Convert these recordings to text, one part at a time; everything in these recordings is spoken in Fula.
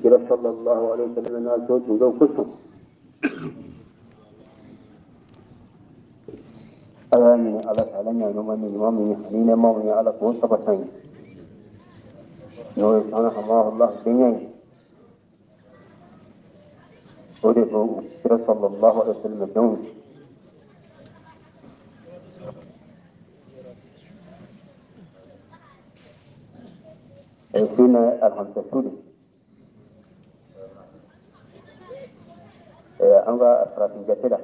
kira sallallahu alaihi wasallam na so to ga kusu ayani ala talanya no man ni mami ni ne mami ala ko sabatan no sana hama Allah dinya ode ko kira sallallahu alaihi wasallam don fina alhamdulillah an ga asrafin jatila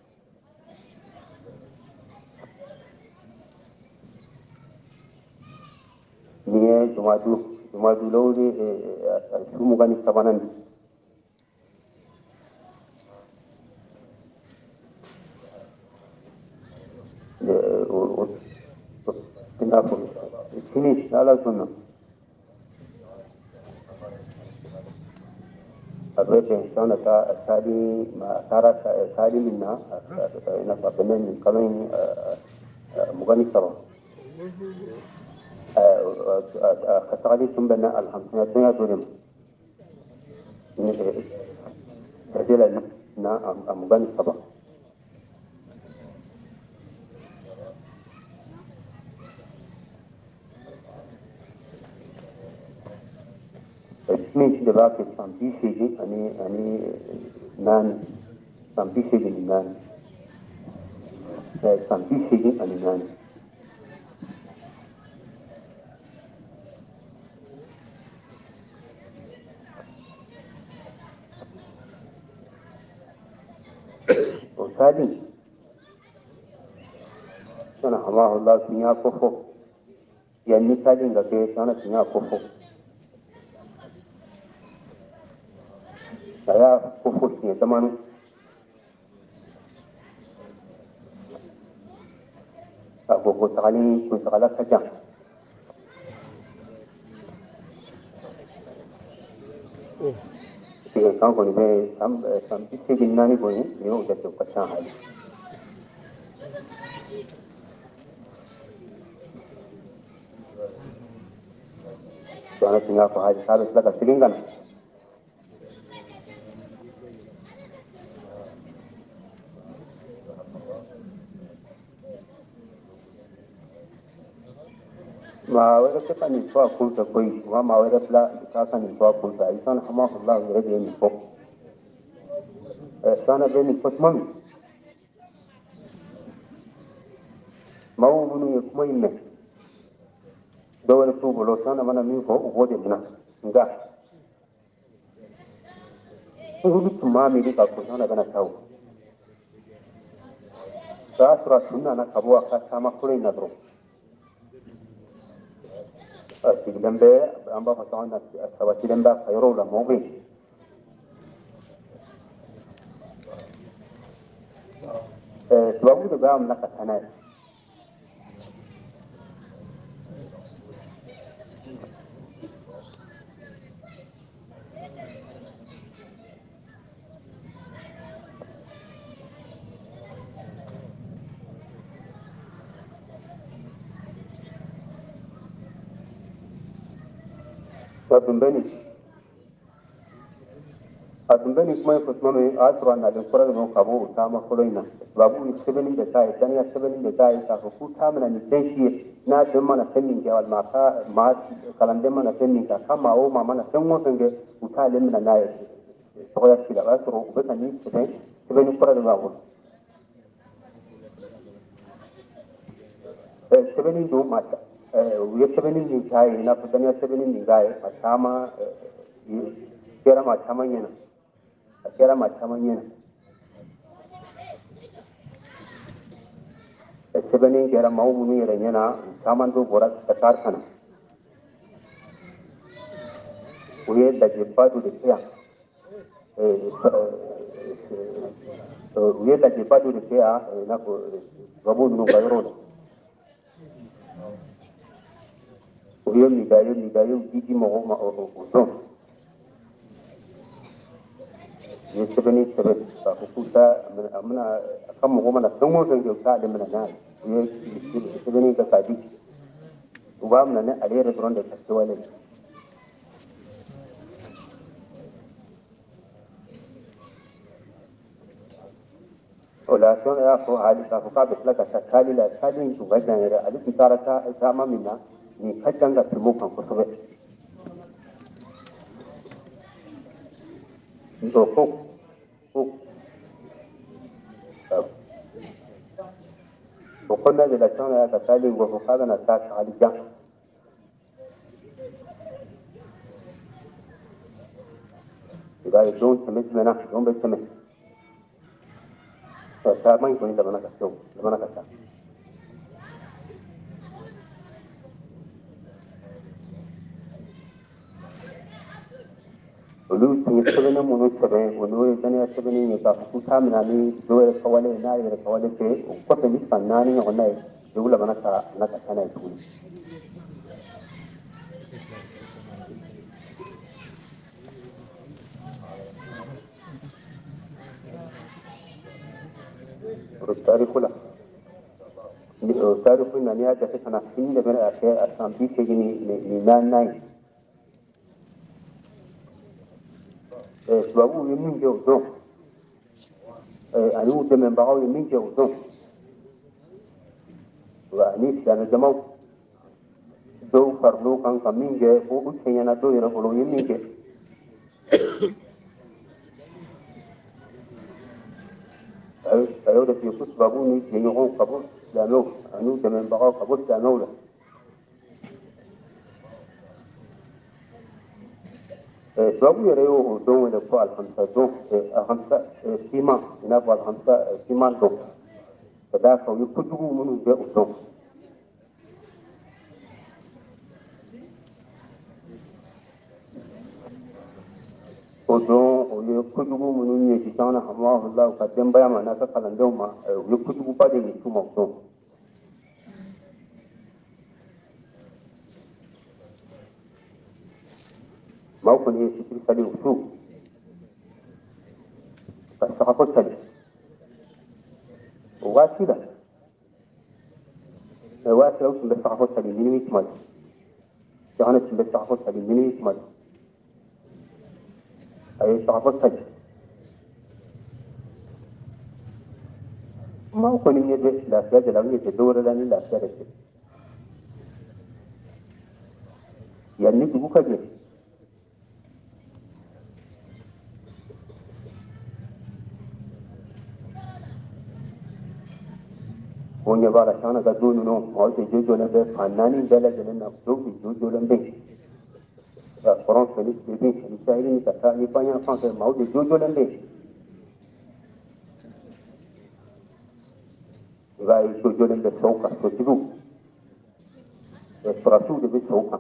ni jumadu lawli su mu gani sabanan tinda ko sini ala sunna abete sana ta sadi ma tara sadi minna na babenen kamen mugani sabah kasali sumbana alhamdulillah dunim ni rajula na mugani sabah اسمي دلوقتي سامبيشي دي اني نان سامبيشي دي نان سامبيشي دي اني نان وثاني انا الله الله سنيا كفو يعني ثاني لكي انا سنيا كفو saya kufusnya teman aku sekali saja jika kau boleh sampai segini ni boleh dia udah cukup sahal soalnya tinggal aku hari harus dah seringkan mawar kita ni tua pun terkoi, mawar pula kita ni tua pun terkoi. Isan hama Allah berada ni pun. Sana beri pun mami. Mau bunu yang kumai ni. Dua tu bolo sana mana ni pun ubat ni na. Enggak. Ini cuma mili kalau sana kena tahu. Saat surat sunnah nak kabu akan sama kulai nadro. Silambe amba fasana sawa silambe khayro la mogi tuwabu da am naka tanai Adumbeni kuma fatmano asra na den kora no kabo tama koloina babu sebeni da sai dan ya sebeni da sai ta ku ta mana ni sai na dan mana sannin ke wal maka ma kalande mana sannin ka kama o ma mana san mo sange uta le mina na ya to ya kila ba to ba tani sebeni kora da babu sebeni do mata ya sebeni ni sai na dan ya sebeni ni gai ma kera ma tamanya kera macam mana? Sebenarnya kera mau bunyi orangnya na, saman tu borak tekar sana. Uye dah jumpa tu dekia, uye dah jumpa tu dekia, nak gabu dulu kairon. Uye nigayu, gigi mau usung. Ye sebeni ba kuta amna kam mo mana tungo kan yo ta de mana na ye sebeni ka kadi uba mana ne ale re bronde ta wale ولا شون يا أخو هذه كافوكا بسلا كتالي لا تالي تبجان يرى هذه كتارة كاما منا نكجان كتموكا كسبة فوق فوق وقلنا إذا شون يا كتالي وفوكا لنا تاك على جان إذا يدون سمس منا دون بسمس فما يكون إلا منا كتو لمنا كتا olu tun sɛbɛnni minnu sɛbɛn o n'o ye daniya sɛbɛnni ye k'a fɔ k'u t'a minɛ ni dɔw yɛrɛ kawale n'a yɛrɛ kawale fɛ o kɔfɛ ni san naani ɲɔgɔnna ye dugu labana ka na ka taa n'a ye tuguni o tariku la o tariku na n'i y'a jate fana sini de bɛna kɛ a san 80 ni naaninan ye tubabuw ye min kɛ o dɔn ani u dɛmɛbagaw ye min kɛ o dɔn ani silamɛ jamaw dɔw faral'o kan ka min kɛ o cɛɲɛna dɔw yɛrɛ bolo u ye min kɛ a y'o de f'i ye ko tubabuw ni jɛɲɔgɔnw ka bɔ silamɛw ani u dɛmɛbagaw ka bɔ silamɛw la tubabu yɛrɛ y'o don wele ko alimamisa don alimamisa siman i n'a fɔ alimamisa siman don ka d'a kan u ye kojugu minnu kɛ o don o don o ye kojugu minnu ɲɛsi jamana hamahullah ka denbaya ma n'a ka kalandenw ma u ye kojuguba de ɲɛsi u ma o don maaw kɔni ye sitiri sali o su ka sagako sali o waati la waati la u tun bɛ sagako sali minimi tuma de jamana tun bɛ sagako sali minimi tuma de a ye sagako sali maaw kɔni ɲɛ bɛ lafiya de la u ɲɛ tɛ dɔwɛrɛ la ni lafiya de tɛ yanni dugu ka jɛ o ɲɛ b'a la caman ka don ninnu maaw de jɔjɔlen bɛ fan naani bɛɛ lajɛlen na dɔw de jɔjɔlen bɛ yen ka kɔrɔn fɛ ni tile bɛ ani saheli ni ka taa ni banyan fan fɛ maaw de jɔjɔlen bɛ yen i b'a ye jɔjɔlen bɛ tɔw kan sotigiw surasiw de bɛ tɔw kan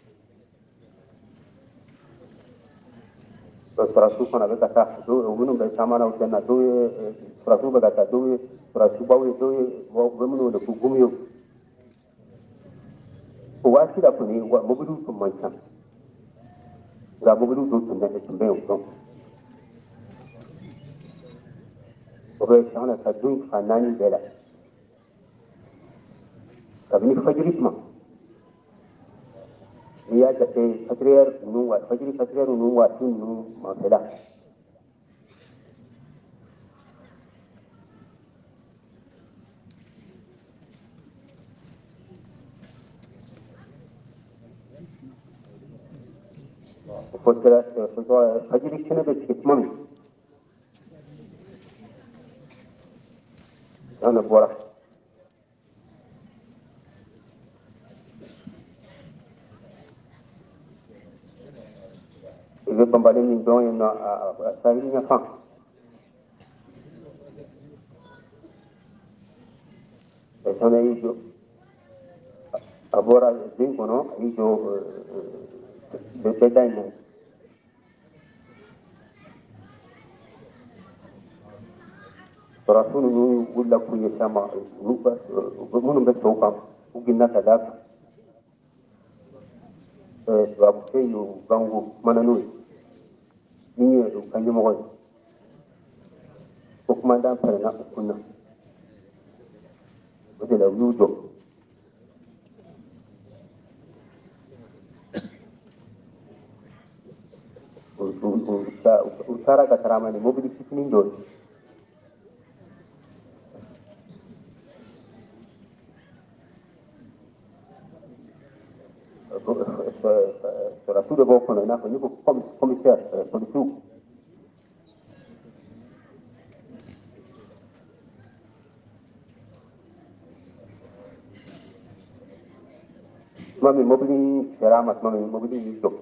surasiw fana bɛ ka taa minnu bɛ caman na u tɛ na dɔw ye surasiw bɛ ka taa dɔw ye surasibaw ye dɔw ye u bɛ minnu wele ko gumiyo o waati la kɔni mobiliw tun man ca nka mobiliw dɔw tun bɛ yen o dɔn o bɛ caman ka don fan naani bɛɛ la kabini fajiri tuma n'i y'a jate fajiri fatiriyɛri ninnu waati ninnu manfɛla o fajiri kɛnɛ bɛ tigɛ tuma min an bɔra i bɛ banbali min dɔn yen nɔ a saheli ɲɛfan fana y'i jɔ a bɔra den kɔnɔ a y'i jɔ bɛda in na surasiw ninnu wulila k'u ɲɛsin a ma minnu bɛ tɔw kan u girinna ka d'a kan turabukɛ y'o bango kumana n'o ye min ye u ka ɲɛmɔgɔ ye ko kumandan pɛrɛnna u kun na o de la u y'u jɔ u taara ka taama ni mobili fitinin dɔ ye sura tu de boko na ko ni ko commissaire police mami mobili seramat mami mobili jok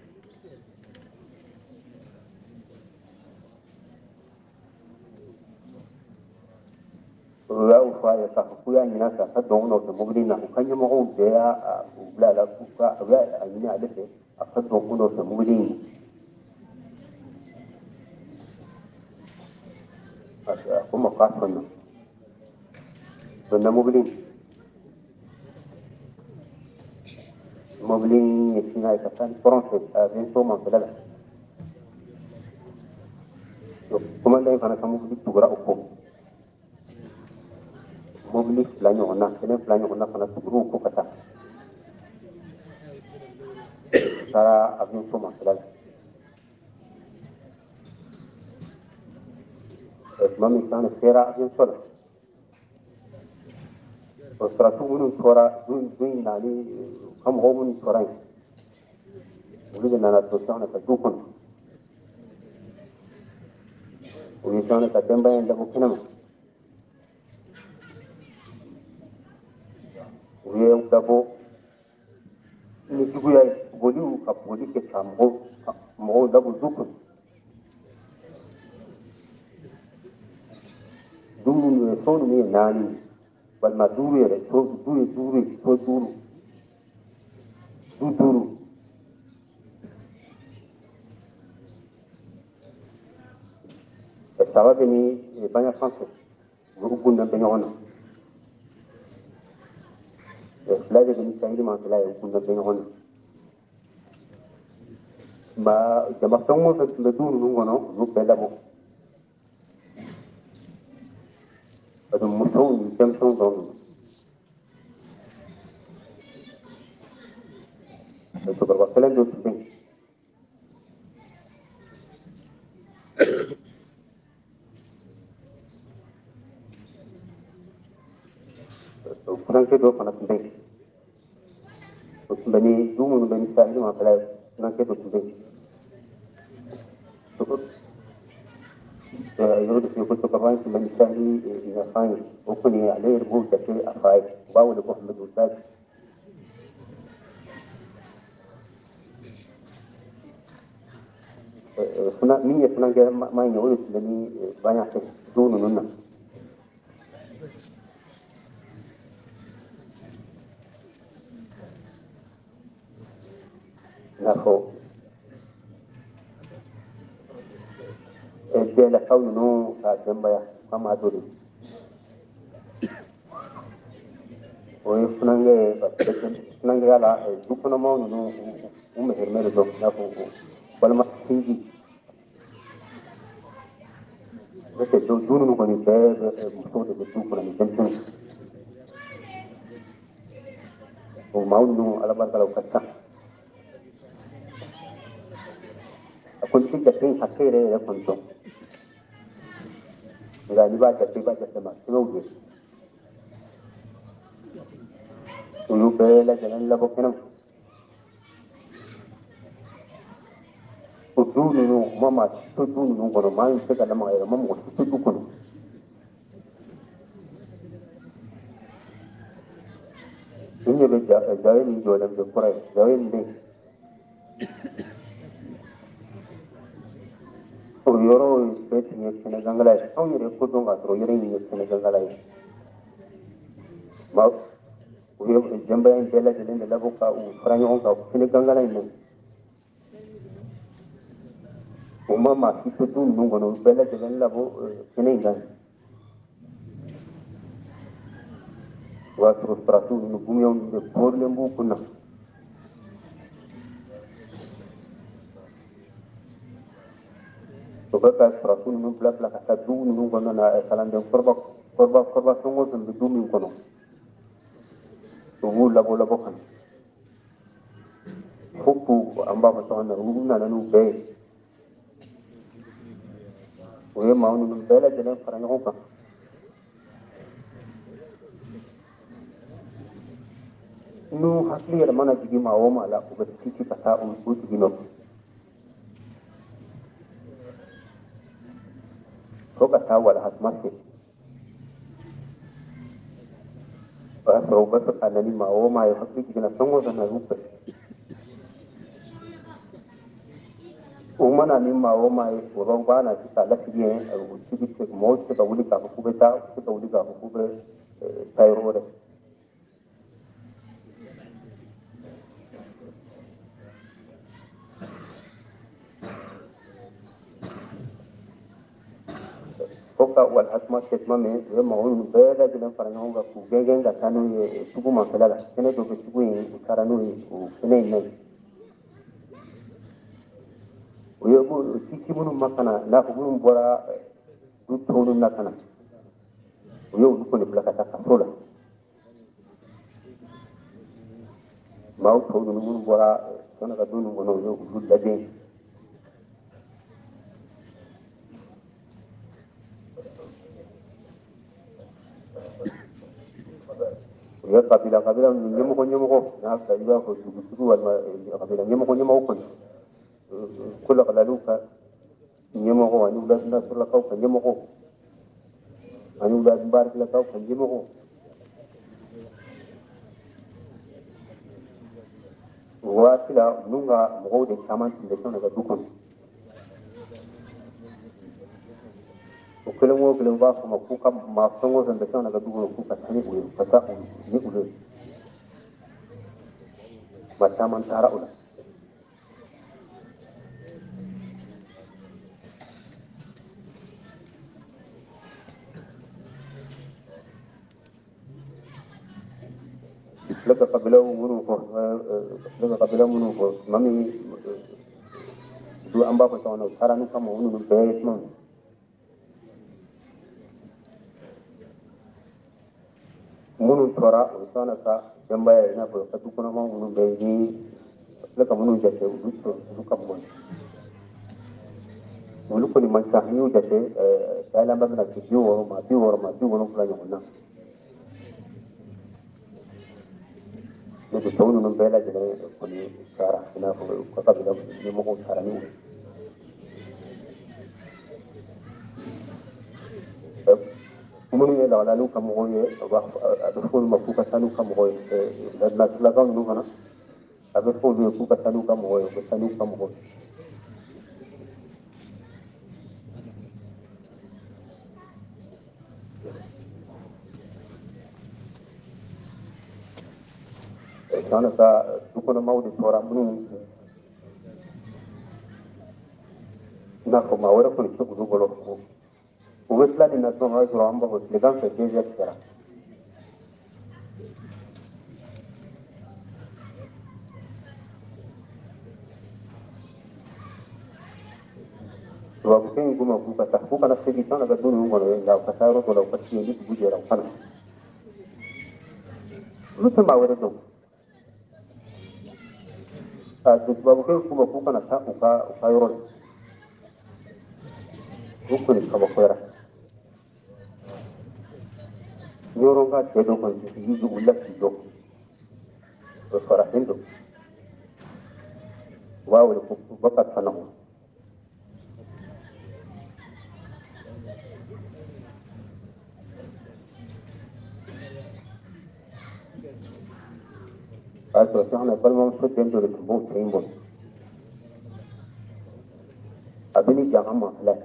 ya ufa ya sa ku ya ni na sa don no to mobili na ku kan mo ko de ya bla la ku ka ya ni na de a ka don no to mobili ko mo ka so na mobili sina ka tan pronto a ben so man kala kuma dai kana kan mobili tugura uko mobili fila ɲɔgɔnna kelen fila ɲɔgɔnna fana tuguru ko ka taa taara avion so masala la tuma min kan sera avion so la o saratu minnu tora don in nali ka mɔgɔw minnu tora yen olu de nana don sanw ka du kɔnɔ u ye sanw ka denbaya in labɔ kɛnɛ ma u ye labɔ ni juguya ye boliw ka boli kɛ ka mɔgɔw labɔ du kɔnɔ du minnu ye so ninnu ye naani walima duuru yɛrɛ du ye duuru ye so duuru du duuru saba bɛ ni baɲa fan fɛ olu bunda bɛ ɲɔgɔn na fila de bɛ ni saheli manfɛla ye u bunda bɛ ɲɔgɔn na nka jamafɛn o fɛn tun bɛ du ninnu kɔnɔ olu bɛɛ labɔ parce que musow ni denmisɛnw dɔrɔn don cɛkɔrɔba kelen dɔ tun bɛ yen furankɛ dɔ fana tun bɛ yen o tun bɛ ni du minnu bɛ ni saheli manfɛla ye furankɛ dɔ tun bɛ yen yɔrɔ de fɛ ko cɛkɔrɔba in tun bɛ ni saheli ɲɛfan ye o kɔni ale yɛrɛ b'o jate a fa ye u b'a wele ko hamadu sadi min ye furankɛ ma ɲɛ o de tun bɛ ni baɲa fɛ du ninnu na i n'a fɔ bɛɛlakaw ninnu ka denbaya ka maa dɔ de o ye furankɛ ye parce que furankɛya la du kɔnɔmaw ninnu u mɛhɛrɛmɛ de dɔn i n'a fɔ balima sinji n'o tɛ du ninnu kɔni bɛɛ bɛ musow de bɛ du kɔnɔ ni denmisɛnninw o maa ninnu ala barika la u ka ca a kɔni tɛ jate hakɛ yɛrɛ yɛrɛ kɔni dɔn nka n'i b'a jate i b'a jate maa sɛbɛw de olu bɛɛ lajɛlen labɔ kɛnɛ ma o du ninnu ma maa si to du ninnu kɔnɔ maa min bɛ se ka lamaga yɛrɛ ma mɔgɔ si to du kɔnɔ n ɲɛ bɛ jawe min jɔlen bɛ kɔrɔ ye jawe min bɛ yen o yɔrɔ bɛɛ tun ye kɛnɛgangala ye anw yɛrɛ ko dɔn k'a sɔrɔ yɔrɔ in ye kɛnɛgangala ye u ye denbaya in bɛɛ lajɛlen de labɔ ka u fara ɲɔgɔn kan kɛnɛgangala in na o ma maa si to du ninnu kɔnɔ u bɛɛ lajɛlen labɔ kɛnɛ in kan o y'a sɔrɔ sarasiw ni gumiyaw ni de kɔrilen b'u kun na o bɛ ka sarasiw ninnu bila bila ka taa du ninnu kɔnɔna na kalanden kɔrɔba fɛn o fɛn bɛ du min kɔnɔ u b'u labɔ labɔ ka na fo k'u an b'a fɔ cogo min na u nana n'u bɛɛ ye o ye maa ninnu bɛɛ lajɛlen fara ɲɔgɔn kan nu hakli yar mana jigi ma wo ma la ko ci kata o jigi no ko kata wala hasmase ba so ba so kanani ma wo ma yo hakli jigi na songo na rupe o mana ni ma wo ma yo ro ba na ci kala ci ne o ci ci mo ci ka wuli ka ku be ta ci ka wuli ka ku be tayro re foka wal asma tetma me we ma wonu be da gidan farango ga ku gegen ga tanu ye tugu ma kala la kene do be tugu ye karanu ye o kene ne o yo bu tiki munu makana na ko munu bora du tonu nakana o yo ko ni plaka ta kasola ma o tonu munu bora kana ga dunu ngono yo du dade ya kabila nyemo ko na ka iba ko tugu wal ma kabila nyemo ko kula kala luka nyemo ko ani udah na sura kau kan nyemo ko ani udah bar kila kau kan nyemo ko wa kila nunga mo de chaman de tona ga dukon o kila ba ko ma ku kam ma songo de tona ga dukon ku ka tani u ka ta u ni u ma chaman tara ula laka kabila munu ko laka kabila munu ko mami du amba ko tona tara nu kam munu be non munu tora o tona ka jamba ya ina ko ka dukon ma munu be ni laka munu jate du kam mon wulu ko ni man sa ni jate kala ba na ki biwo kula nyona ne de tawnu no bela de ko ni sara ina ko ka bila ni mo ko sara ni munu ye la lu kam mo ye ba do fo ma ku ka tanu kam mo ye la ga nu kana abe fo lu ku ka tanu kam mo ye ko tanu kam mo sana ka du ko na mawdi tora munu na ko ma wara ko ni ko du golo ko wesla ni na so ha so amba ko le gan se je kera wa ko ken guma ku ka ta ku kana se di sana ga du nu ngolo la ka ta ro ko la ka ti ni ku je ra kana lu ta ma wara do a de ba ko ken kuma ku kana ta u ka yoro ku ni ka ba ko ra yoro ga te do ko yi ju ulla ti do o fara hendo wa wala ko ba ka sana a to sana bal mo so den do le bo tembo abini jangama la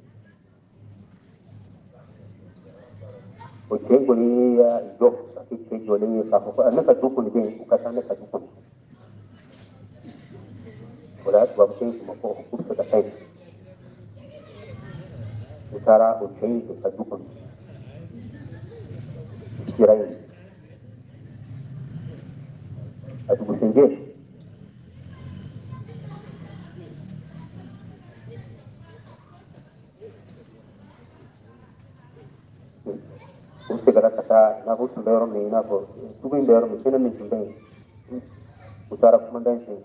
o tembo ni ya do ka ke do le ka ko an ka du ko ni den ka sana ka du ko wala ba ko kuma ko ku ka kai utara o tembo ka du ko kirai a du singe o se gara kata na ko su lero ni na ko tu bin lero mi tenen ni tunde utara kuma dan se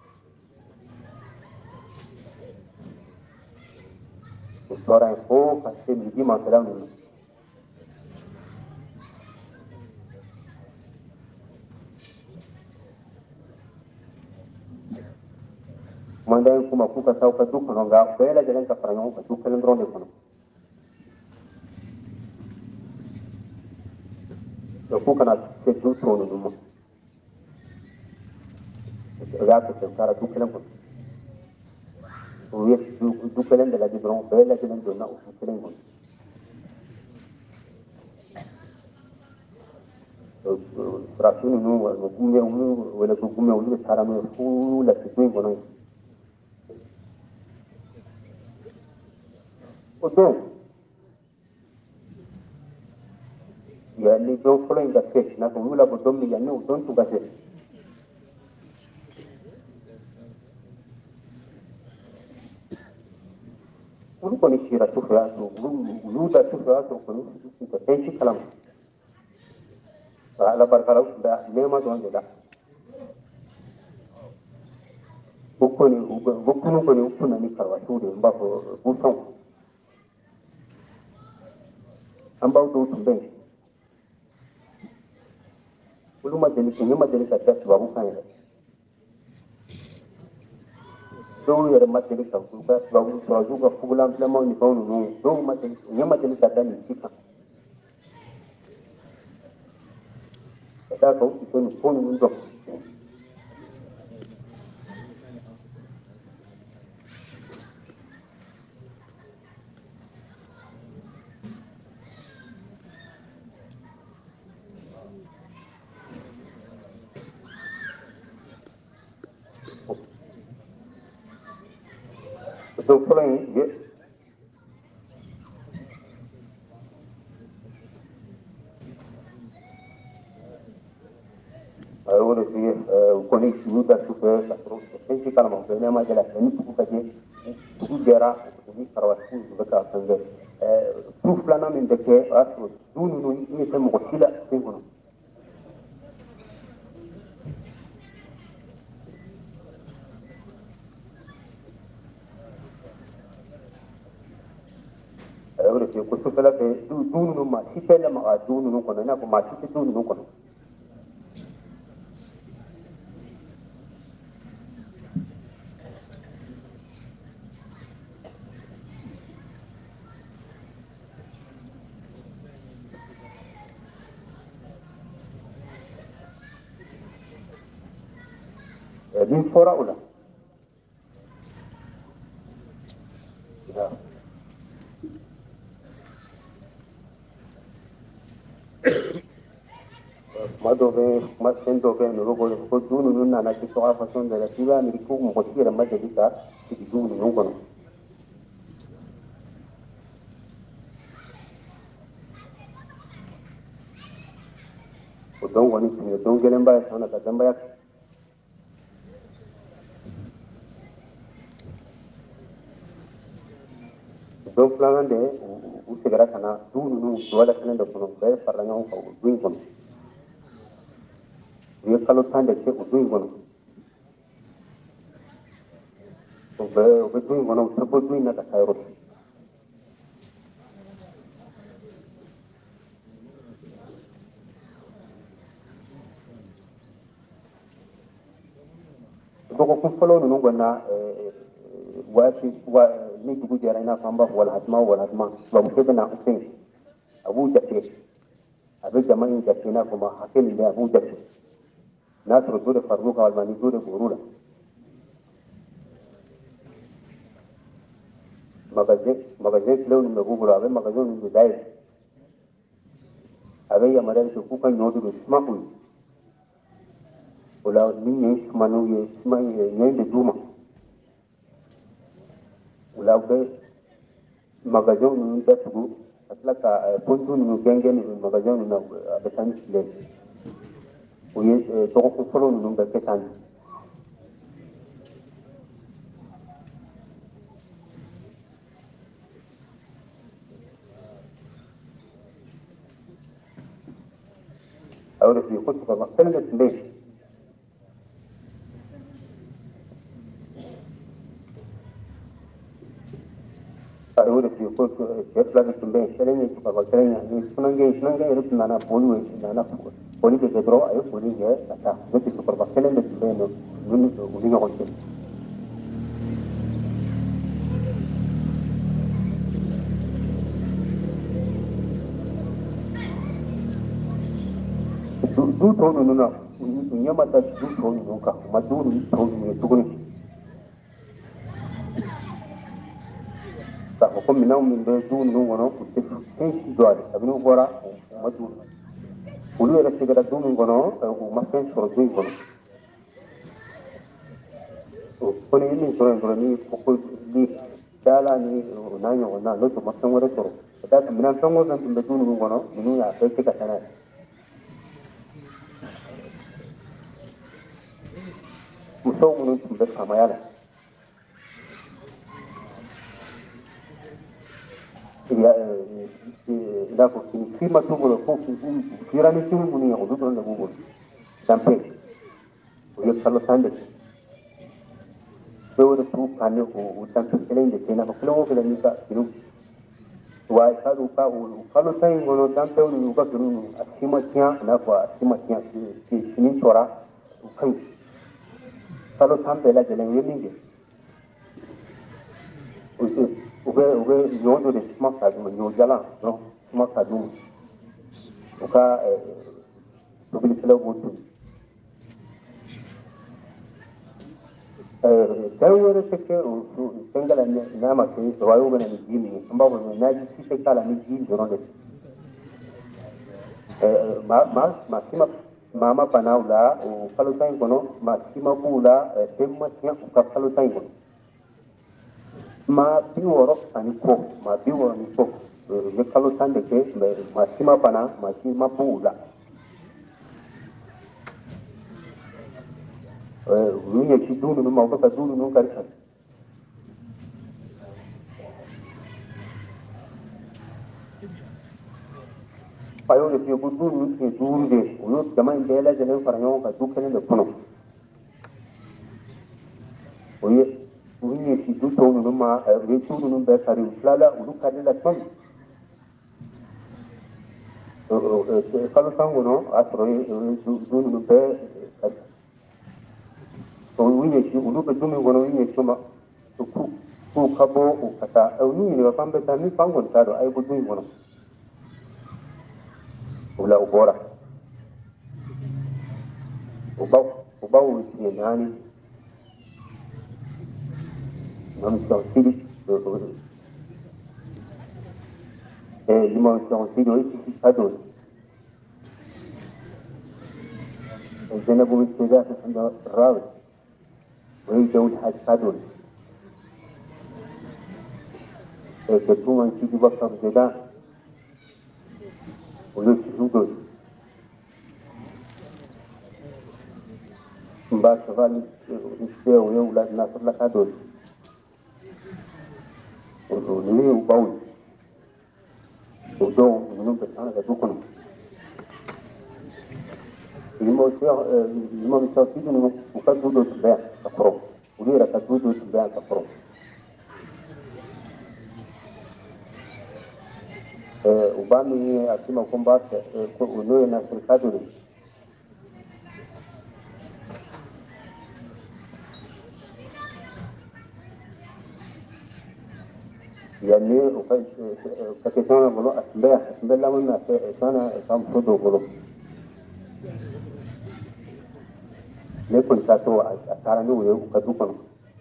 utara ko ka se mi di ma kala ni Commandant kuma kuka sauka dukkan ga bayar da ranka faranyo ka dukkan drone kono to kuka na ce dukkan no mo ya ka tsara dukkan kono to yes dukkan da lagi drone bayar da nan donna dukkan kono frasuni no gumme wala gumme wala tarame fu la tsui kono Odo ya ni don folo inga fe na ko mula bo dom ya no don tu gase ulu ko ni shira tu fa to ulu da tu fa to ko ni ta te shi kalam ala barkala da nema don da ukoni ukunu ko ni ukuna ni karwa tu de mba ko buton amba do tu ben ulu ma deni ko ma deni ka ta ba bu kan do yɛrɛ ma deli ka ka tubabu sɔrɔju ka fugulanfilamaw ni fɛnw ninnu dɔw ma deli ɲɛ ma deli ka da nin si kan ka daa kan u tɛ nin ko ninnu dɔn don fɔlɔ in ye o de fi kɔni olu da su fɛ ka sɔrɔ fɛn si kalama fɛ ne ma gɛlɛ fɛ ni dugu ka jɛ dugu jɛra ni karawatigiw de bɛ ka fɛn kɛ tu filanan min bɛ kɛ o y'a sɔrɔ du ninnu i ye fɛn mɔgɔ si la fɛn kɔnɔ o de fi ko sufɛla fɛ du ninnu maa si tɛ lamaga du ninnu kɔnɔ i n'a fɔ maa si tɛ du ninnu kɔnɔ min fɔra o la kuma dɔw bɛ kuma fɛn dɔw bɛ yen olu bolo ko du ninnu nana kɛ tɔgɔ fasɔn dɔ la k'i b'a miiri ko mɔgɔ si yɛrɛ ma deli ka sigi du ninnu kɔnɔ o dɔn kɔni tun ye dɔn gɛlɛnba ye sɔn na ka denbaya kɛ dɔn filanan de u seginna ka na du ninnu duwala kelen de kɔnɔ bɛɛ farala ɲɔgɔn kan o du in kɔnɔ u ye kalo 10 de kɛ o du in kɔnɔ u bɛ du in kɔnɔ u tɛ bɔ du in na ka taa yɔrɔ si dɔgɔkun fɔlɔ ninnu kɔni na waati ni dugu jɛra i n'a fɔ an b'a fɔ walahatuma o walahatuma tubabukɛ bɛ na u fɛ yen a b'u jate a bɛ jama in jate i n'a fɔ ma hakɛ min bɛ a b'u jate n'a sɔrɔ dɔ de far'u kan walima ni dɔ de bɔr'u la magasin filew min bɛ k'u bolo a bɛ magasin ninnu de dayɛlɛ a bɛ yamaruya de k'u ka ɲɔ de suma u ye o la ni ɲɛ sumaniw ye suma ɲɛ de d'u ma o la u bɛ magasin ninnu datugu ka tila ka pɔntu ninnu gɛngɛn ninnu magasin ninnu na a bɛ taa ni tile ye o ye dɔgɔkun fɔlɔ ninnu bɛ kɛ tan de a y'o de f'i ye ko cɛkɔrɔba kelen de tun bɛ yen a y'o de f'i ye ko cɛ fila de tun bɛ yen kelen ye cɛkɔrɔba kelen ye ani funankɛ yɛrɛ tun nana boli nana foli de kɛ dɔrɔn a ye foli kɛ ka taa n'o tɛ cɛkɔrɔba kelen de tun bɛ yen nɔ u ni ɲɔgɔn cɛ du to nu na nyama ta du to nu ka ma du nu to nu tuguni ka ko mina min be du nu wono ku te ci doale abinu gora ma du ulu era segera du nu wono ma fen soro du wono ko ni min soro ni ko ni dala ni na nyo na lo to ma fen wore soro da mina fen wo fen be du nu wono minu ya be ka sana muso minnu tun bɛ faamaya la i n'a fɔ fini si ma t'u bolo fo fira ni fini minnu ye olu dɔrɔn de b'u bolo danpe o ye kalo tan de kɛ dɔw de t'u kan ni o danpe kelen de kɛ i n'a fɔ kelen o kelen n'i ka fini wa u ka o kalo tan in kɔnɔ danpew ni u ka fini ninnu a si ma tiɲɛ i n'a fɔ a si ma tiɲɛ fini tora u ka ɲi kalo tan bɛɛ lajɛlen u ye min kɛ u bɛ ɲɔ dɔ de suma ka d'u ma ɲɔ jalan dɔrɔn suma ka d'u ma u ka tobilikɛlaw b'o tobi fɛn wɛrɛ tɛ kɛ fɛnkɛ la n'a ma kɛ sababu bɛ na ni ji min ye an b'a fɔ n'a ji si tɛ k'a la ni ji dɔrɔn de maa si ma bana u la o kalo tan in kɔnɔ maa si ma b'u la fɛn ma tiɲɛ u ka kalo tan in kɔnɔ maa 60 ani kɔ maa 60 ni kɔ u ye kalo tan de kɛ maa si ma bana maa si ma b'u la u y'u ɲɛsin du ninnu ma u bɛ ka du ninnu kari kari a y'o de f'i ye ko du ninnu tun ye du de ye u y'o jama in bɛɛ lajɛlen fara ɲɔgɔn kan du kelen de kɔnɔ u y'u ɲɛsin du tɔw ninnu ma u ye du ninnu bɛɛ kari u tilala olu karili la sɔnni kalo tan kɔnɔ o y'a sɔrɔ du ninnu bɛɛ kari u y'u ɲɛsin olu bɛ du min kɔnɔ u y'u ɲɛsin o ma k'u ka bɔ u ka taa u y'u ɲininka k'an bɛ taa ni fan kɔni t'a dɔn a ye bɔ du in kɔnɔ o la u bɔra u baw siɲɛ naani limami sɔn sidi limami sɔn sidi o ye sisi sadon zainabu bin sida rawi o ye dawud haj sadon ketuman sidi bakar zedan o ye sisu don mba safali se o ye wulad nasrla sadon ninnu ye u baw ye o dɔw ninnu bɛ an ka du kɔnɔ limami sɔn sidi ninnu u ka du dɔ tun bɛ yan ka kɔrɔ olu yɛrɛ ka du dɔ tun bɛ yan ka kɔrɔ u b'a min ye a k'i ma ko n b'a fɛ ko n'o ye nasiri sadon ye yanni o ka kɛ sɔn bolo a tun bɛ yan a tun bɛ lamun na sɔn ka muso dɔw bolo ne kɔni t'a to a taara n'u ye u ka du kɔnɔ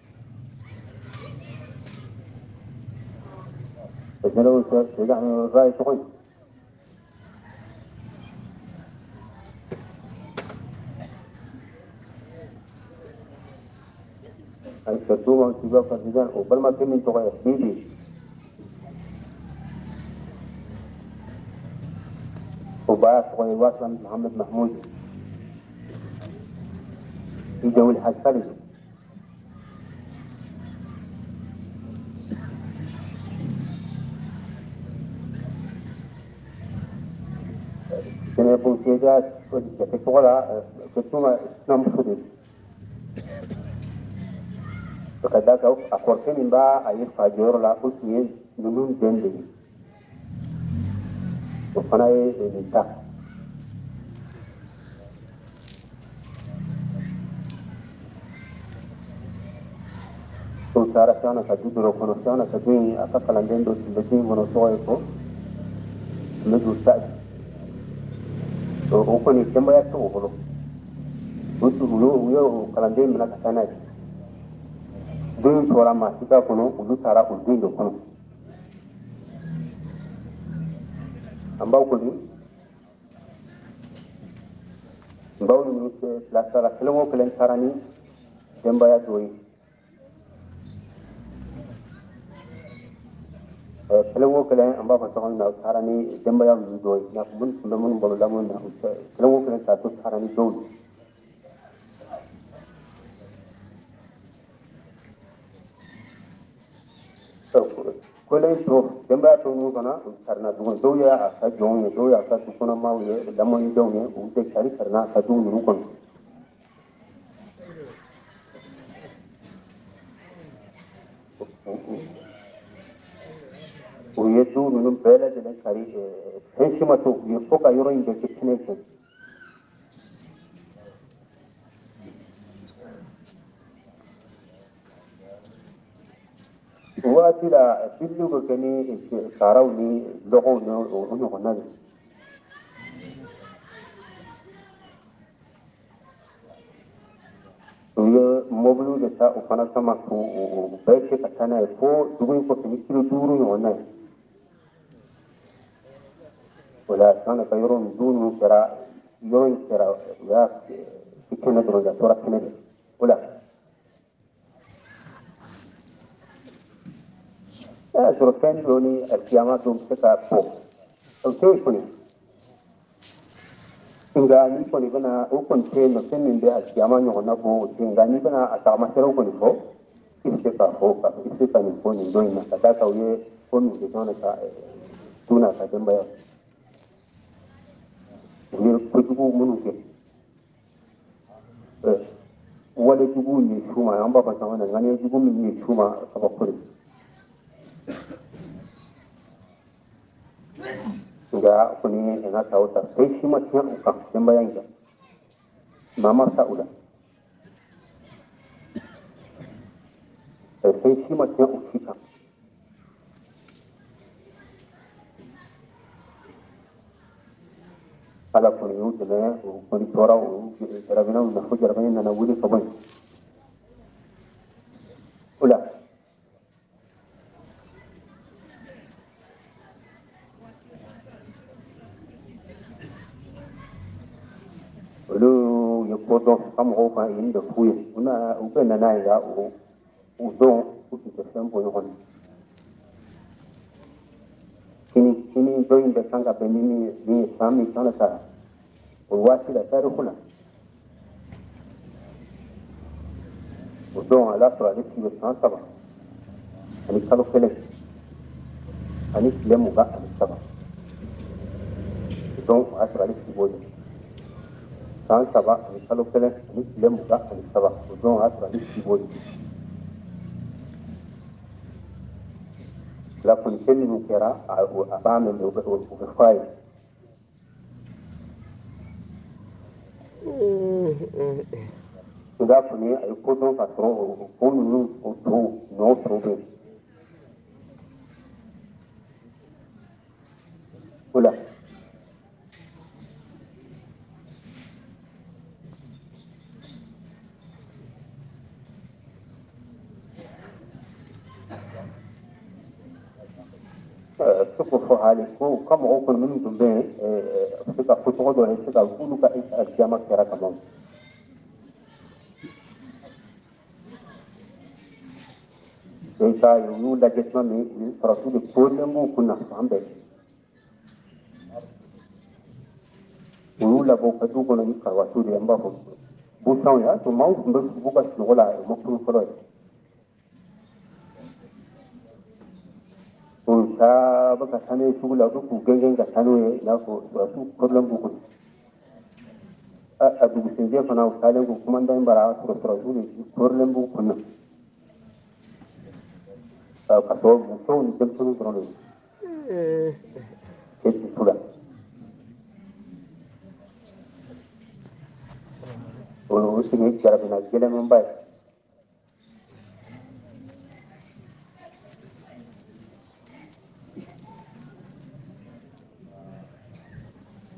jɛnɛw sedan rai tɔgɔ ye a ka du ma ci b'a fɔ sisan o balimakɛ min tɔgɔ ye bibi o ba tɔgɔ ye wasan muhammed mahmud i jawil hasali jɛnɛbu sedan jate tɔgɔ la ka tuma sinamuso de ka da kan a kɔrɔkɛ min b'a a ye fa jɔyɔrɔ la o tun ye ninnu den de ye o fana ye nin ta o taara sisan ka du dɔ kɔnɔ sisan ka du in a ka kalanden dɔ tun bɛ du in kɔnɔ tɔgɔ ye ko tun bɛ don o koni demba ya to bolo uyo kalande mina katana dun tora ma sika kono ulu tara ulu do kono amba ko ni ngaw ni la sara kelmo kelen tarani demba ya doyi kelmo kelen amba ko ton na tarani demba ya doyi na mun bolo la mun na kelmo kelen ta to tarani doyi kolen to demba to mu kana karna dugun do ya asa jonge do ya asa tukuna mawye lamoni jonge u te kari karna ka du nu kon u ye du nu bele de kari senshima to ye foka yoro inde kitne ke waati la billu ko keni saraw ni logo no o no konna ye mobulu de ta o fana sama ko o bɛɛ ka taa n'a ye fo dugu in kɔfɛ ni kilo 5 ɲɔgɔnna ye o la san ka yɔrɔ min du ninnu kɛra yɔrɔ in kɛra u y'a kɛnɛ dɔrɔn a tora kɛnɛ de o la e y'a sɔrɔ fɛn dɔ ni alikiyama dɔ bɛ se ka fɔ o tɛ yen kɔni nka n'i kɔni bɛna o kɔni tɛ yen nɔ fɛn min bɛ alikiyama ɲɔgɔnna bɔ o tɛ yen nka n'i bɛna a tagamasɛrɛw kɔni fɔ i bɛ se k'a fɔ i bɛ se ka nin fɔ nin dɔ in na ka d'a kan o ye ko min de kan ka du n'a ka denbaya u ye kojugu minnu kɛ wale jugu ye suma an b'a fɔ caman na ŋaniya jugu min ye suma kabako de nka kɔni n ka ta o ta fɛn si ma tiɲɛ u kan denbaya in kan maa ma sa u la fɛn si ma tiɲɛ u si kan ala kɔni y'u dɛmɛ o kɔni tora o jarabinaw na fo jarabina nana wuli ka bɔ yen o la olu ye ko dɔn ka mɔgɔw kan yen de f'u ye u bɛ na n'a ye nka u dɔn u tun tɛ fɛn bɔ ɲɔgɔn na sini dɔ in bɛ kan ka bɛn ni min ye san min kan ka o waati la tariku la o don ala sɔrɔ ale tun bɛ san 3 ani kalo 1 ani tile 27 o don o y'a sɔrɔ ale tun b'o de san 3 ani kalo 1 ani tile 27 o don o y'a sɔrɔ ale tun b'o de lakunte minnu kɛra a b'a mɛn o bɛ fɔ a ye nka kɔni a ye ko dɔn ka sɔrɔ o ko ninnu o to nɔ to bɛ yen o la se k'o fɔ hali ko u ka mɔgɔw kɔni minnu tun bɛ yen a bɛ se ka fɔ tɔgɔ dɔ la se ka k'olu ka alijama kɛra ka ban i ka ye u y'u lajɛ tuma min u ye farafin de kolen b'u kun na fan bɛɛ u y'u labɔ ka du kɔnɔ ni karawatu de ye an b'a fɔ busanw ye a to maaw tun bɛ b'u ka sunɔgɔ la o ma furu fɔlɔ ye u taa bɛ ka taa n'u ye sugu la u bɛ k'u gɛngɛn ka taa n'u ye i n'a fɔ surasiw kɔrɔlen b'u kɔnɔ a dugusɛjɛ fana u taalen ko kumandan bara sɔrɔ surasiw de kɔrɔlen b'u kun na ka sɔrɔ musow ni denmisɛnninw dɔrɔn de cɛ ti su la o sigi jarabina gɛlɛnmanba ye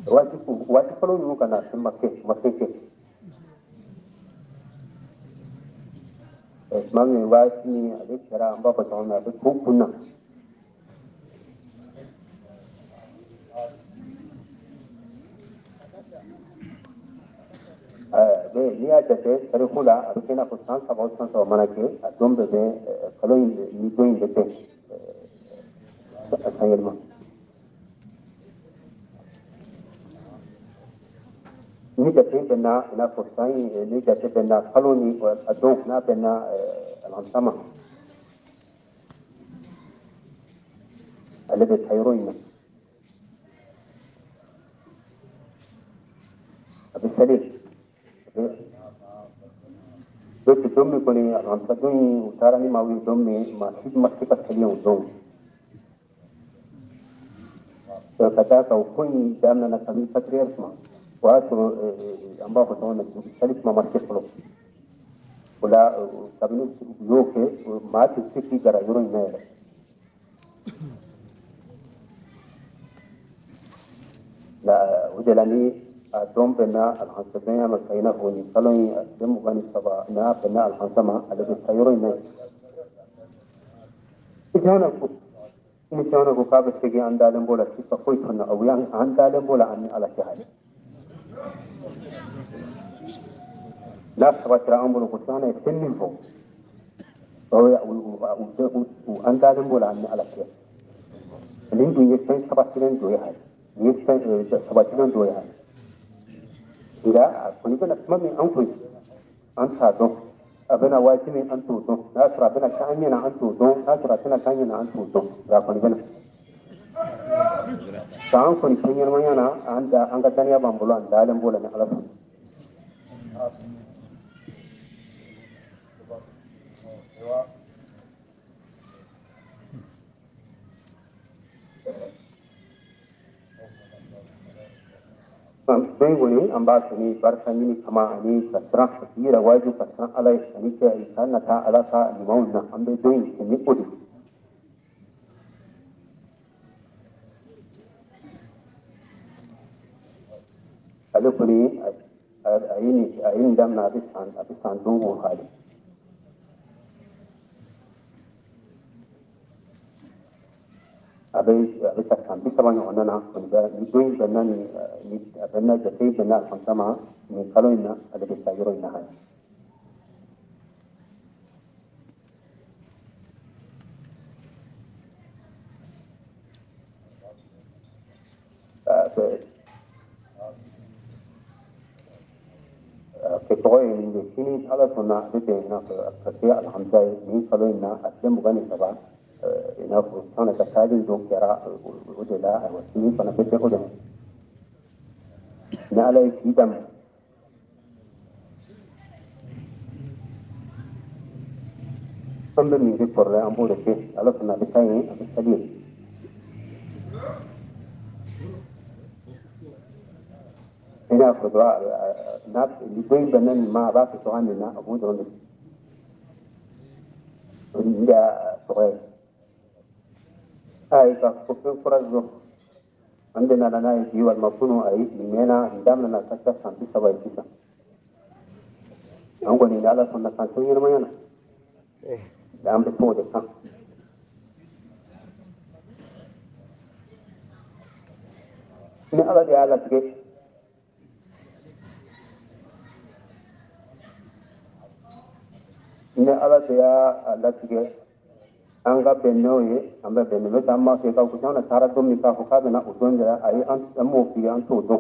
waati fɔlɔ ninnu ka na se ma kɛ tuma min waati min ale kɛra an b'a fɔ cogo min na a bɛ ko kun na n'i y'a jate tariku la a bɛ kɛ i n'a fɔ san saba o san saba mana kɛ a don bɛɛ bɛ kalo in ni don in bɛ bɛn a san yɛlɛma ni jate bɛnna i n'a fɔ san ni jate bɛnna kalo ni a don n'a bɛnna alamisa ma ale bɛ taa yɔrɔ in na a bɛ sɛbɛn donc don min kɔni alamisa don in u taara ni maaw ye don min maa si ma se ka sɛbɛn o don ka d'a kan o ko in daminɛna kabini 4 heures tuma o y'a sɔrɔ an b'a fɔ cogo min na sali tuma ma se fɔlɔ o la kabini u y'o kɛ maa tɛ se k'i gara yɔrɔ in na yɛrɛ o de la ni a don bɛnna alamisa don ya ma ka i n'a fɔ nin kalo in a tile 23 n'a bɛnna alamisa ma ale bɛ taa yɔrɔ in na ni caman ko k'a bɛ segin an dalen b'o la sisan foyi t'an na o y'an dalen b'o la an ni ala cɛ hali n'a sabatira an bolo ko caman ye fɛn min fɔ an dalen b'o la an ni ala cɛ nin dun ye fɛn sabatilen dɔ ye hali nin ye fɛn sabatilen dɔ ye hali nka a kɔni bɛna tuma min an koyi an t'a dɔn a bɛna waati min an t'o dɔn n'a sɔrɔ a bɛna kɛ an ɲɛna an t'o dɔn n'a sɔrɔ a tɛna k'an ɲɛna an t'o dɔn nka a kɔni bɛna k'an kɔni kɛ ɲɛnamaya na an ka daniya b'an bolo an dalen b'o la ni ala sɔnna don kɔni an b'a kɛ ni barika ɲini kama ani ka siran ka k'i yɛrɛ waaju ka siran ala ye ani ka nata ala ka ɲumanw na an bɛ don in kɛ ni o de ale kɔni a ye nin daminɛ a bɛ san don o hali a bɛ ka san 30 ɲɔgɔnna na kɔni ni don in bɛnna a bɛnna jate bɛnna alamisa ma nin kalo in na ale bɛ taa yɔrɔ in na hali kɛ tɔgɔ ye nin de sini ala sɔnna a bɛ bɛn i n'a fɔ ka kɛ alamisa ye nin kalo in na a tile 23 i n'a fɔ sanni ka taali dɔ kɛra o de la ayiwa sini fana bɛ kɛ o de ma ni ala ye k'i daminɛ fɛn bɛ min kɛ kɔrɔlen an b'o de kɛ ala sɔnna a bɛ taa yen a bɛ sali yen i n'a fɔ dɔrɔn ni don in bɛnna nin ma a b'a kɛ cogoya min na a b'o dɔrɔn de kɛ nin de y'a tɔgɔ ye ayi ka fɔ fɛn fɔra dɔrɔn an de nana n'a ye bi walima kunun ayi nin mɛnna nin daminɛna ka ca san 30 ye sisan an kɔni ni ala sɔnna k'an to ɲɛnamaya na an bɛ to o de kan ni ala de y'a latigɛ ni ala de y'a latigɛ an ka bɛn n'o ye an bɛ bɛn n'o tɛ an b'a fɛ k'a fɔ jamana taara don min k'a fɔ k'a bɛna o don yɛrɛ ayi an m'o f'i ye an t'o dɔn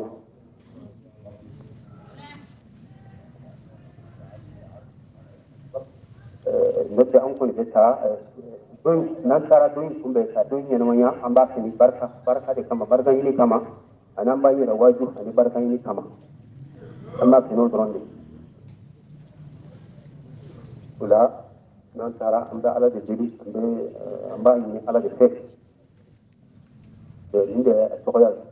n'o tɛ an kɔni bɛ taa n'an taara don in kunbɛn ka don ɲɛnamaya an b'a kɛ ni barika de kama barika ɲini kama ani an b'a yɛrɛ waaju ani barika ɲini kama an b'a kɛ n'o dɔrɔn de o la n'an taara an bɛ ala de deli an b'a ɲini ala de fɛ nin de ye tɔgɔya ye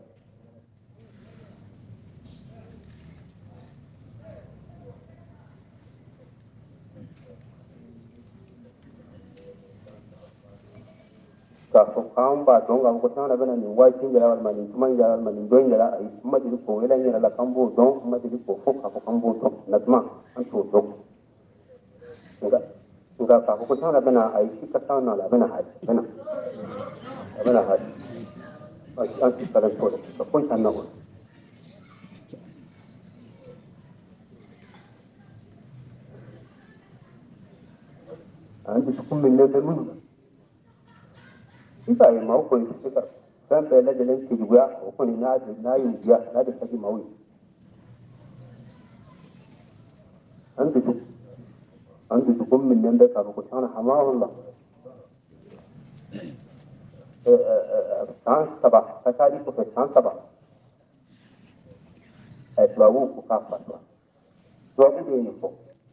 so kan ba don ga ko tana bana ni wai tin da ma ni kuma ya ma ni don ya ai kuma di ko ila ni la kan bo don kuma di ko fo ka ko kan bo to na tuma an to do ga ka ko tana bana ai shi ka tana la bana haji bana haji an ci kala ko da ko tan na ko an ci kun min ne da mun ita yi ma ko yi ka san da lajalin ki guya ko ni na yi guya na da kaji mawi an ci kun min ne da ka ko tana hama wallah san saba ka tari ko san saba ai babu ku ka fatwa to ku ne ko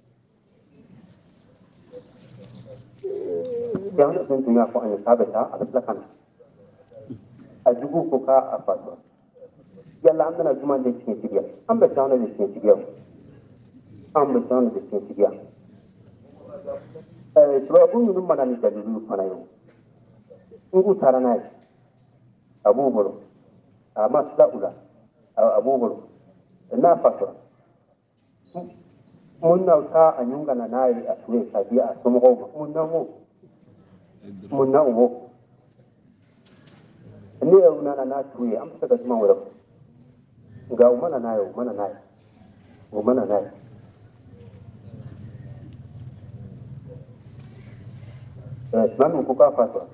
jangan tentunya ko an sabata a tsakan a jugu ko ka a fatwa yalla an na juma da cikin tibiya an ba tana da cikin tibiya an ba tana da cikin tibiya to ku yi mana ni dalilu fana yau in ku tara na abubur amma sa'ula abubur na fatwa mun na ta a yunga na nayi a tuwe sabi a sumo mun na uwo ne yau na tuwe an fita da jima wurin ga mana na yau mana na nan ku ka fata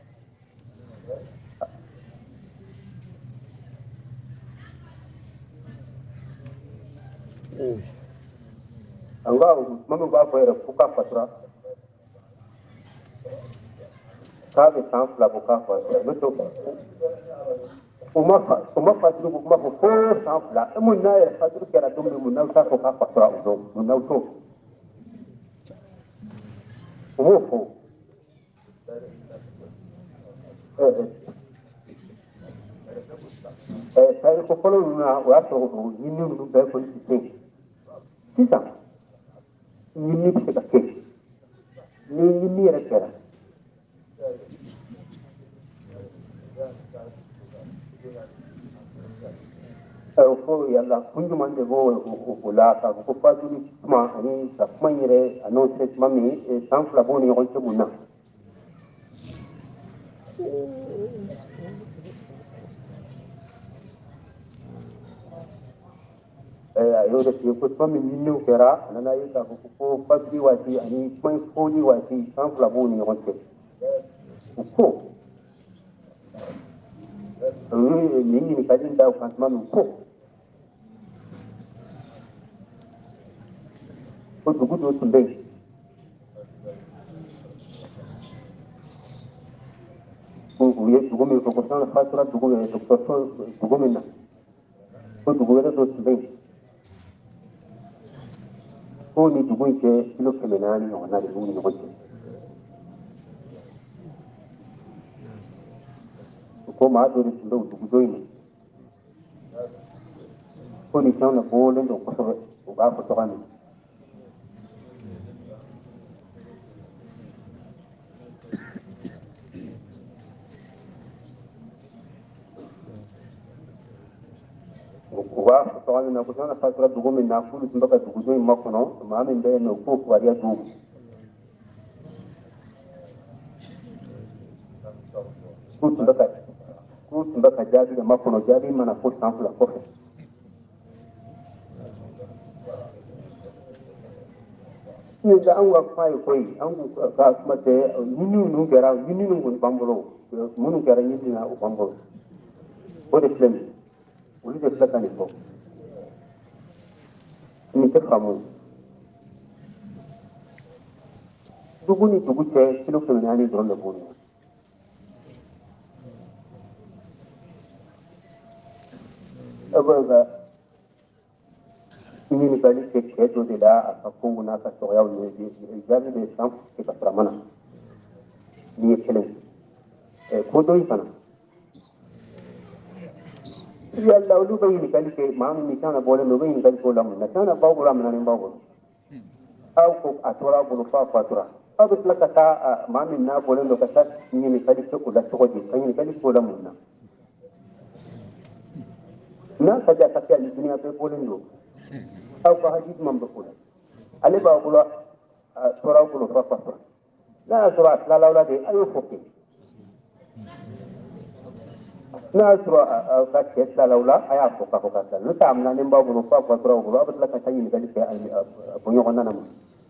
an ga mun ba ko yara ku ka fatra ka be san fla ku ka fatra muto uma fatru ku ma ko san fla mun na ya fatru kera dum mun na ta ko ka fatra udo mun na to ko sai ko ko na wa to ni ni be ko ti sisa ni bisa ke ni era kera ko yalla kunju man de go la ka ko fatu ni ma ani sa manyere anon set mami san fla boni ko te bunna ayo da ke ko mami minnu kera nana yi ka ko fatu wati ani mai foni wati san fla boni ko te ko ni kadin da kan mami ko dugu do tunde ko ye dugu mi ko san fatura dugu ye dugu mi na ko dugu ye do tunde ko ni dugu ke kilo kemenani no na dugu ni ko ko ma do ni tunde dugu do ni ko ni tan na ko le do ko so ba ko to kan wa ko to na ko sana fatura dugu mi na ko ni baka dugu do ma ko no ma min be no ko ko ya dugu ko tun baka jabi da makono jabi mana ko san fula ko ni da an wa fai koi an ka kuma te yini nu gara yini nu mun bambolo mun gara yini na o bambolo ko de flem wuli de flaka ni ko ni te famu dugu ni dugu te kilo kemenani dron de boni abaga ini kali ke do de la a ko na ka so yaw ni jabi de san ke ka mana ni kelen ko do ifana yalla ulu bayi kali ke mamu ni kana bole no bayi kali ko lamu na kana ba gura mana ni ba gura aw ko atora bulu fa fatura abu laka ta mamin na bolen do kata ni kali ko da to di kan ni kali ko da mun na ka ja ka ta duniya pe bolen do aw ko hadith man ba ko ale ba ko tora ko fa fa na sura la la de ayo fokke na sura ka ce la la aya fokka fokka ta no ta amna ne ba ko fa fa tora ko abu laka ta ni kali ke ko yo na na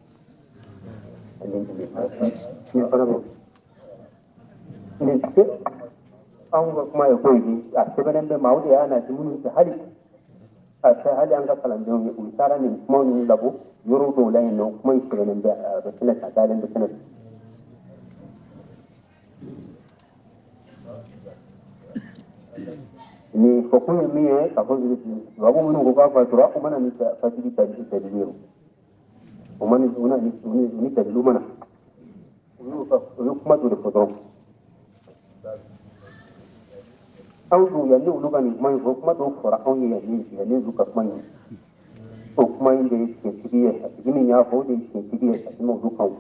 an ga kuma ya koyi a cikin da mawudi ya na jimin ta hali a ta hali an ga kalan da ya usara ne kuma yin labo yoro do lai no kuma yi cikin da sunan ta dalin da sunan ni ko kuma mi ya ka ko babu mun ko ka fatura kuma na ni ta fatiri ta ji ta biyo kuma ni ni ta lumana kuma to da foto an du ya lu lugan mai ko kuma to fara an ya ne zuka kuma ne ko kuma inda yake tibiye a cikin ya ko da yake tibiye a cikin dukan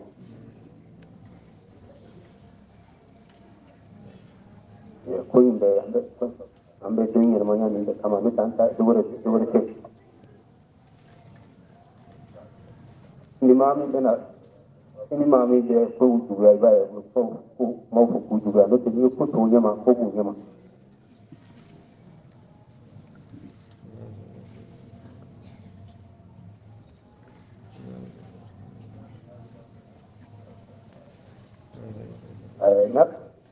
ya ko inda an bai tun yarma ya ne da kama mutan ta dubure ce limami dana limami da ko duba ba ya ko mafu ku duba no te ko to nyama ko bu nyama na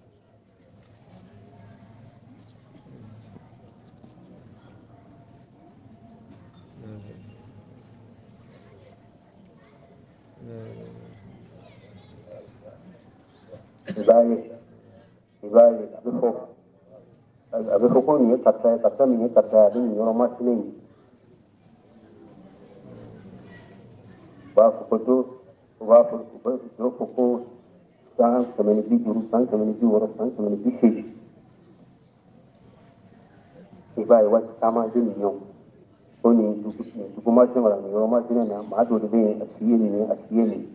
ibai abifo ko ni kata ni kata ni yoro masini ba ko san kamene bi juru san kamene bi woro san kamene bi shi ibai wa tama din yo ko ni du kuma tin wala yoro masini na ma do de asiye ni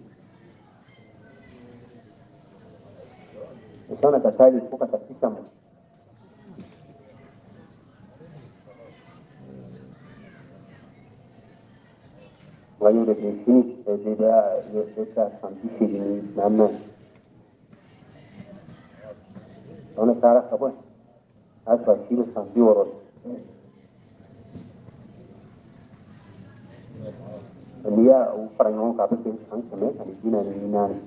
sana katali ko kata kisam wayo da shi da ta san bi shi ni nan ona sara sabon asa shi san bi woro dia uparangon ka be san kame kan dina ni nani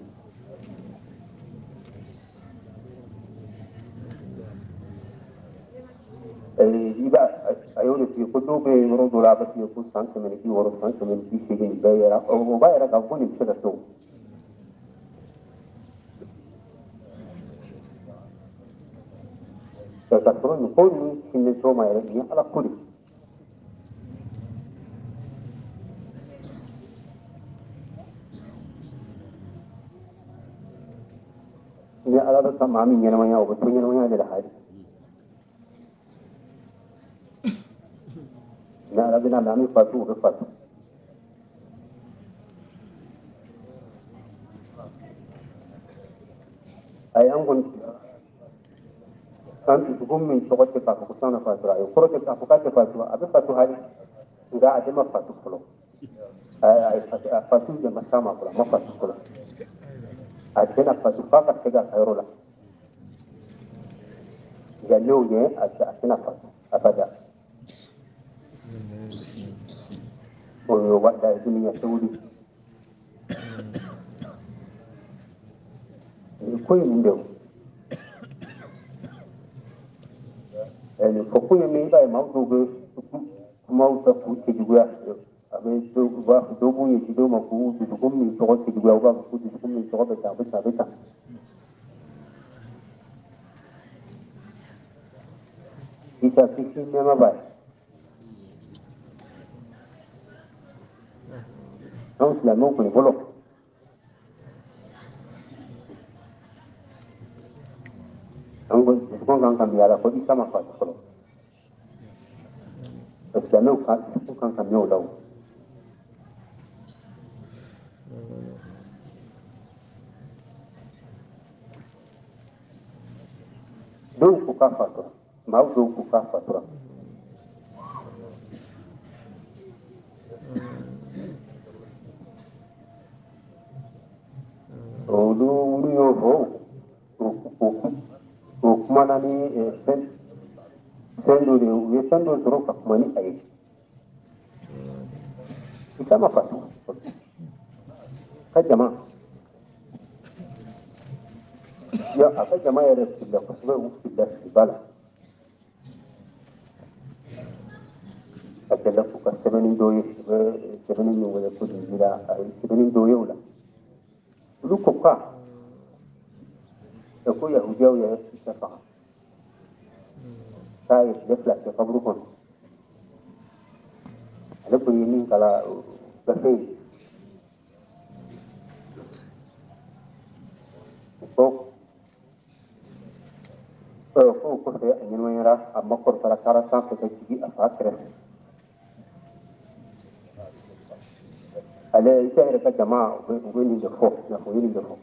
iba ayo ne ko to be woro do la ba ko san kame ni woro san kame ni shi ni be ya o ba era ka ko ni se da to ka to ni ko ni shi ne to ma era ni ala kuli ni ala da mami ni na ma ya o to ni na ma ya da hali na ala bina mami fatu ko fatu ayan gon kan tu gummin to ko ta ko sana fatu ayo ko ta ko ka ta fatu abi fatu hali ga adama fatu ko fatu da masama ko ma fatu ko adena fatu faka kega kairola ya leo ne adena fatu abada oyo wada dunia saudi ko ndio ko mi ba ma ta ku ti duya abe to ba do bu yi do ma ku du ko mi to ti duya ba ku du ko mi to ba ta kita sisi ne ma ba non la non ko ni bolo ango ko kan biara ko di sama fa ko da no kan yo daw do ku ka fatura ma do ku ka fatura o do wuri yo ho o kuma na ni sendo de we sendo tro ka kuma ni ai ita ma fatu ka jama ya aka jama ya rasulullah ko sai u filla bala akalla ku ka sebenin doye sebenin ni wala ko dira sebenin doye wala lu ko ka ko ya hujaw ya shafa sai defla ke kabru kon ala ko yini kala gafe ko ko sai an yi mayara amma ko tara tara san ko ci a fakira ala ita ira ka jama'a ko ni da fo na ko ni da fo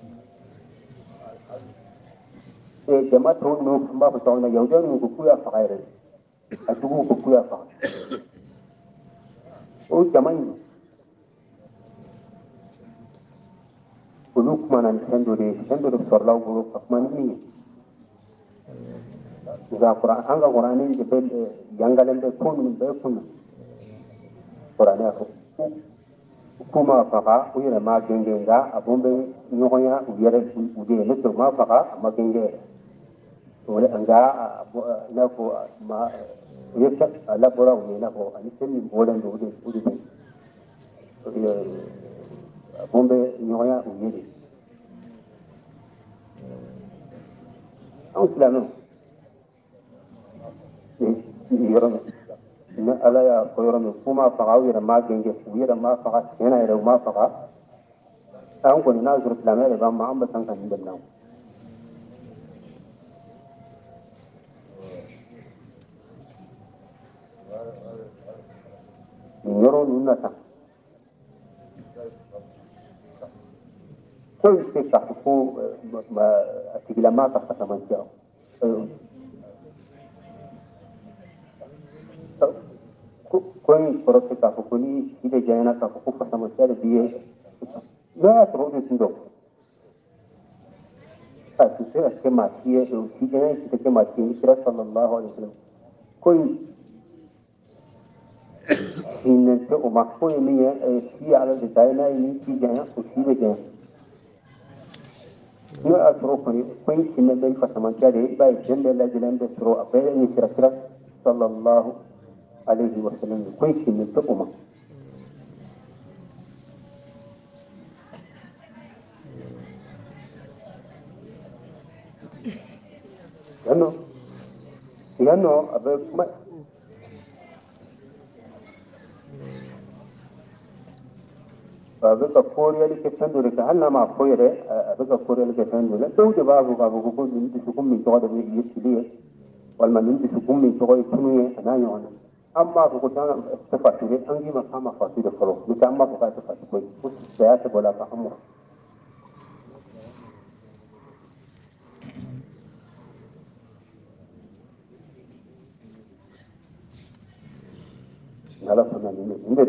jama'a to no ba ko tawana yaudan ko ku ya fakira a tugu ko ku ya fa o jama'a ulu kuma nan sendo de sorlaw go ko man ni ga qur'an anga qur'ani de be jangalen be ko min be kunna qur'ani ko kuma faga u yere ma genge nga abombe nyoya u yere u de ne to ma faga ma genge wala anga na ko ma yeka ala bora u na ko ani sen ni bolan do u de abombe nyoya u yere an silanu yɔrɔ min ni ala y'a fɔ yɔrɔ min k'u ma faga u yɛrɛ ma gɛngɛ u yɛrɛ ma faga tiɲɛna yɛrɛ u ma faga an kɔni n'a sɔrɔ silamɛ de b'an ma an bɛ kan ka nin dɛmɛ nin yɔrɔ ninnu na tan foyi tɛ k'a fɔ ko a tigilama ka fasamaciya ko in kɔrɔ tɛ k'a fɔ ko ni si de janyana k'a fɔ ko fasamaciya de b'i ye n'a y'a sɔrɔ o de tun dɔn a tun tɛ ka kɛ maa si ye si janya si tɛ kɛ maa si ye kira sallallahu alaihi wa sallam ko in hinɛ tɛ o ma ko ye min ye si ala de ta ye n'a ye ni si janya o si bɛ janya n'o y'a sɔrɔ kɔni ko in hinɛ bɛ fasamaciya de ye i b'a ye jɛn bɛɛ lajɛlen bɛ sɔrɔ a bɛɛ ni kira sallallahu alaihi wa sallam ko in hinɛ tɛ o ma yan nɔ a bɛ kuma a bɛ ka koriyali kɛ fɛn dɔ de kan hali n'a ma fɔ yɛrɛ a bɛ ka koriyali kɛ fɛn dɔ la dɔw de b'a fɔ k'a fɔ ko nin dusukun min tɔgɔ de ye fili ye walima nin dusukun min tɔgɔ ye tunu ye a n'a ɲɔgɔn na an b'a fɔ ko tɛ fatu de an k'i ma k'an ma fatu de fɔlɔ n'o tɛ an b'a fɔ k'a tɛ fatu koyi ko saya tɛ bɔ la k'an mɔ ni ala sɔnna nin de don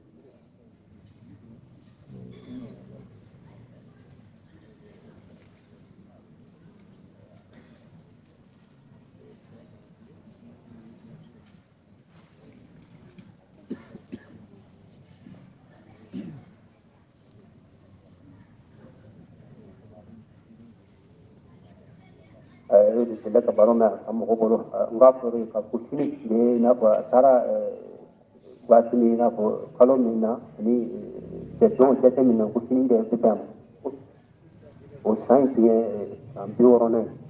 delila ka baro mɛn a mɔgɔ bolo n b'a fɔ de ka ko sini tile i n'a fɔ a taara waati min i n'a fɔ kalo min na ani jate min na ko sini de bɛ bɛn o san in tun ye san 60nan ye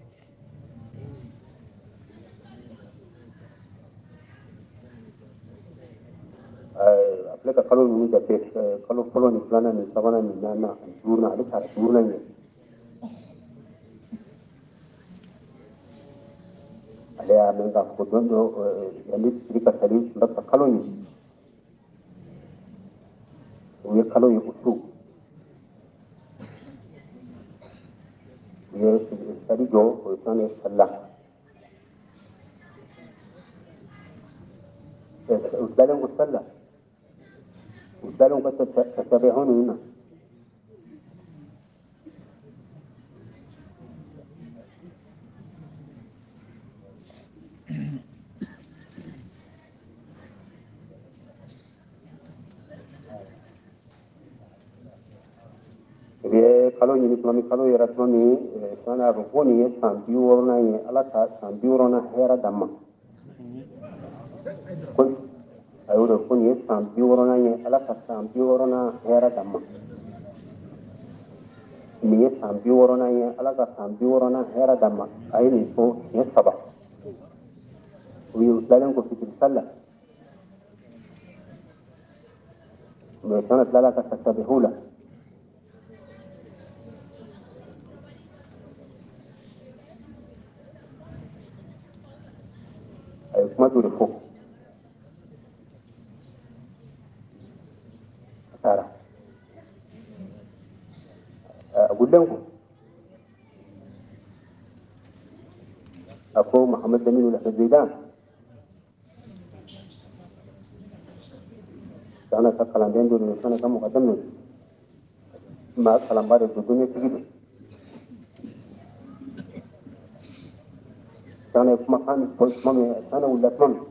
a filɛ ka kalo ninnu jate kalo fɔlɔ ni filanan ni sabanan ni naaninan ani duurunan ale taara duurunan ye ale y'a mɛn k'a fɔ don dɔ yanni siri ka sali tun bɛ ka kalo ye o ye kalo ye o su u sadi jo position ne sallah usdalen ko sallah usdalen ko tatabihununa kalo ɲini tuma min kalo yɛrɛ tuma min sana a fɔ ko nin ye san 60nan ye ala ka san 60nan hɛrɛ d'an ma ko a y'o de ko nin ye san 60nan ye ala ka san 60nan hɛrɛ d'an ma nin ye san 60nan ye ala ka san 60nan hɛrɛ d'an ma a ye nin fɔ siɲɛ 3 o ye u tilalen ko fitiri sallah mais sana tilala ka tasabihu la a ye kuma dɔ de fɔ a taara a gulen ko a ko Muhammad Lamine Al-Zidan sana ka kalanden dɔ de sana ka muqaddam de ma kalanba de don ne tigi don sana ye kumakan fɔ tuma min sana wulila tuma min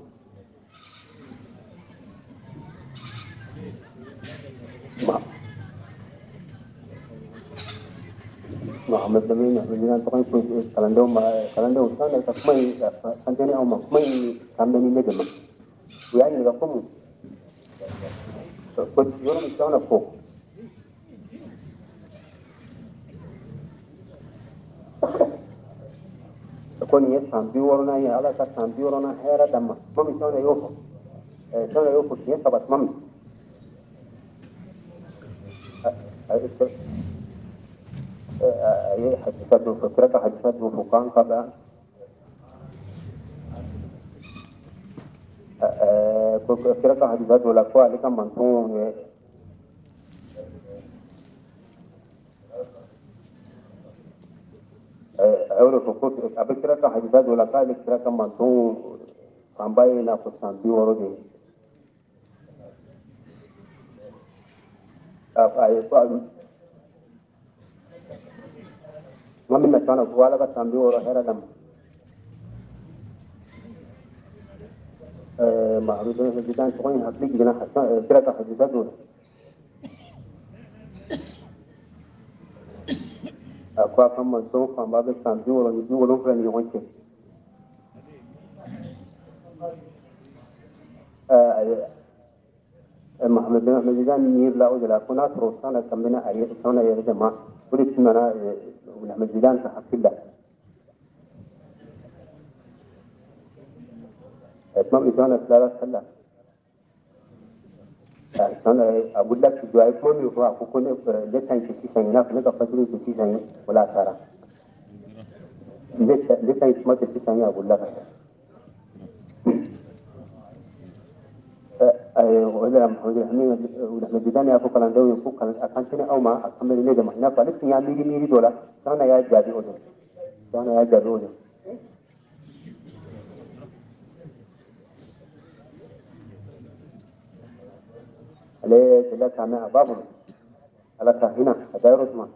Muhammad Lamine Al-Zidan tɔgɔ in kalandenw sana ka kuma in fanteni aw ma kuma in kan bɛ ni ne de ma u y'a ɲininka ko mun ko yɔrɔ min sana fɔ ko nin ye san 60nan ye ala ka san 60nan hɛrɛ d'an ma tuma min sana y'o fɔ sana y'o fɔ siɲɛ 3 tuma min a ye hadisa dɔ fɔ kira ka hadisa dɔ fɔ k'an ka da ko kira ka hadisa dɔ la ko ale ka mantonw ye a y'o de fɔ ko a bɛ kira ka hadisa dɔ la k'ale kira ka mantonw fanba ye i n'a fɔ san 60 de ye a ye tuma min na sana ko ala ka san 60 hɛrɛ d'an ma Muhammad Al-Zidan tɔgɔ in hakili jiginna kira ka hadisa dɔ la a ko a ka manton fanba bɛ san 60 ni 70 ni ɲɔgɔn cɛ Muhammad Al-Zidan miirila o de la ko n'a sɔrɔ sana tɛmɛna a ye sana yɛrɛ de ma o de tun nana Muhammad Al-Zidan ka hakili la tuma min sana tilala sallah sana a wulila k'i jɔ a ye kuma min fɔ a ko ko ne ta in tɛ sisan ye i n'a fɔ ne ka fajiri tɛ sisan ye o la a taara ne ta in kuma tɛ sisan ye a wulila ka taa o de la Muhammad Zidan y'a fɔ kalandenw ye ko a kan tɛnɛ aw ma a kan bɛ ne de ma i n'a fɔ ale tun y'a miiri dɔ la sana y'a jaabi o de sana y'a jaabi o de ale delila k'a mɛn a b'a bolo ala ka hinɛ a da yɔrɔ suma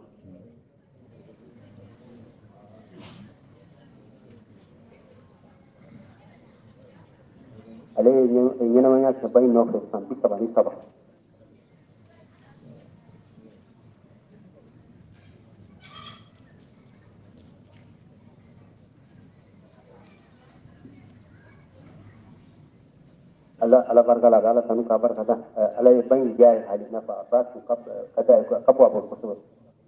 ale ye ɲɛnamaya kɛ ba in nɔfɛ san 33 ala barika la ala kanu ka barika da ala ye ba in diya ye hali nafa a ba tun ka bɔ a bolo kosɛbɛ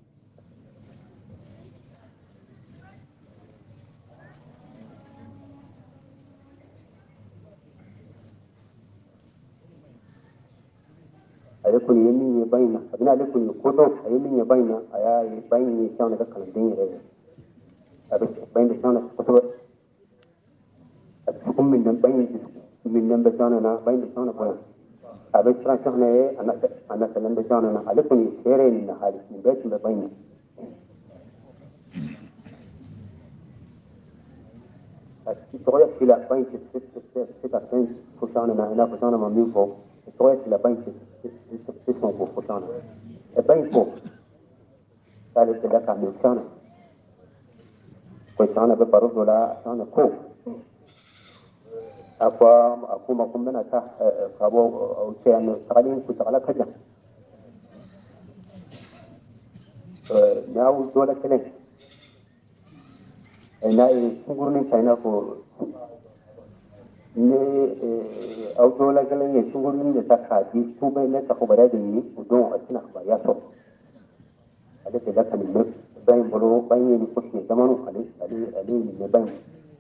ale kɔni ye min ye ba in na kabini ale kɔni ye kodɔn a ye min ye ba in na a y'a ye ba in ye sisan ne ka kalanden yɛrɛ ye a bɛ ba in bɛ sisan na kosɛbɛ a dusukun min ba in min bɛ sisan na ba in bɛ sisan na bonya a bɛ siran sisan ye a na sɛnɛ bɛ sisan na ale kɔni ye seere ye nin na hali nin bɛɛ tun bɛ ba in na tɔgɔ fila ban se ka fɛn fusana na ina fusana ma min fɔ tɔgɔ fila ban se sɔn ko fusana ban fɔ k'ale tɛgɛ ka min fusana ko sana bɛ baro dɔ la sana ko a ko ma ko n bɛna taa ka bɔ cɛ yan nɔ tagalen kuntagala ka jan n'a y'o dɔ la kelen n'a ye sunkurunin ta i n'a fɔ ni aw dɔ la kelen ye sunkurunin de ta k'a di tubɛ ne sakobariya de ɲini o don a tɛna kabariya sɔrɔ ale de la ka nin bɛ ba in bolo ba in ye nin ko tiɲɛ damanu ale ye nin bɛ ba in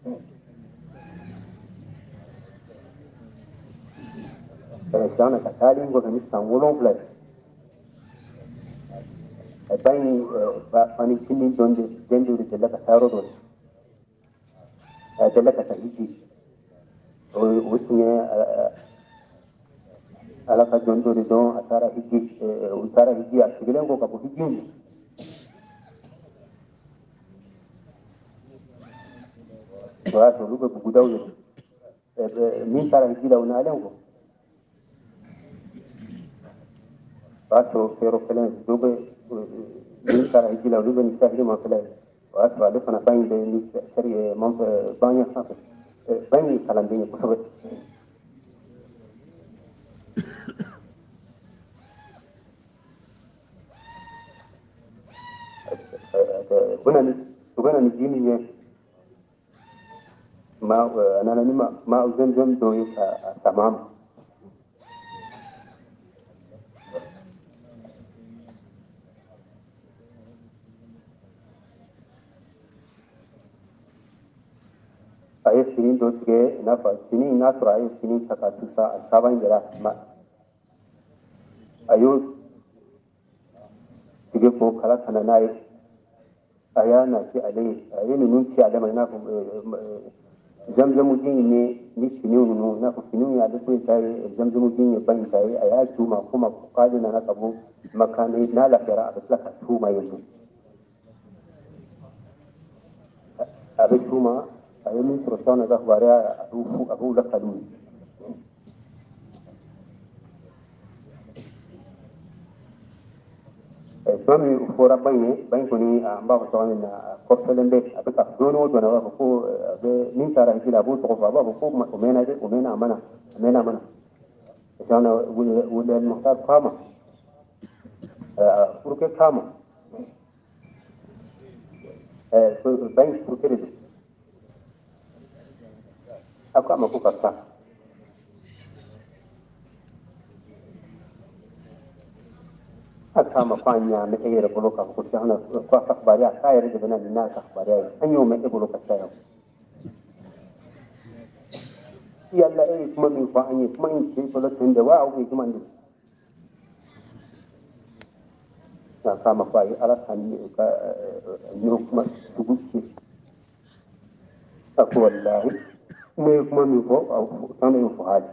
sana ka taalen kɔfɛ ni san 7 ye ba in fani fini dɔn den dɔ de delila ka taa yɔrɔ dɔ la a delila ka taa hiji o tun ye ala ka jɔn dɔ de dɔn a taara hiji a sigilen ko ka bɔ hiji in o y'a sɔrɔ olu bɛ bugudaw ye min taara hiji la o nalen kɔ o y'a sɔrɔ yɔrɔ kelen dɔ bɛ min taara hiji la olu bɛ nin sahiri manfɛla ye o y'a sɔrɔ ale fana ba in bɛ ni banɲɛ sanfɛ ba in ye kalanden ye kosɛbɛ u bɛ na ni ji min ye a nana ni ma zɛmzɛm dɔ ye ka sama ma a ye fini dɔ tigɛ i n'a fɔ fini n'a sɔrɔ a ye fini ta ka tusa a saba in yɛrɛ a y'o tigɛ k'o kala ka na n'a ye a y'a na ci ale ye a ye ninnu ci ale ma i n'a fɔ zamzamu ji ni finiw ninnu i n'a fɔ finiw ye ale ko in ta ye zamzamu ji ye ba in ta ye a y'a d'u ma ko ma k'ale nana ka bɔ makani n'a lafiyara a bɛ tila ka s'u ma yen nɔ a bɛ s'u ma a ye min sɔrɔ sanna ka kibaruya a b'u lakali fɛn min fɔra ba in ye ba in kɔni an b'a fɔ cogoya min na a kɔrɔfɛlen bɛ a bɛ ka dɔɔni o dɔɔni a b'a fɔ ko a bɛ min taara hiji la a b'o tɔgɔ fɔ a b'a fɔ ko o mɛnna dɛ o mɛnna a mana a mɛnna a mana sanna wuliyali muhtar k'a ma furukɛ k'a ma ba in furukɛ de don a ko a ma ko ka taa a k'a ma ko an ɲaamɛ e yɛrɛ bolo k'a fɔ ko sanna ko a ka kibaruya k'a yɛrɛ de bɛ na nin n'a ka kibaruya ye an y'o mɛn e bolo ka caya yalla e ye kuma min fɔ an ye kuma in sen fɔlɔ ten de wa ou jumɛn de n'a k'a ma ko a ye ala ka ɲɔ kuma sugu ci a ko walahi ne ye kuma min fɔ sanna y'o fɔ hali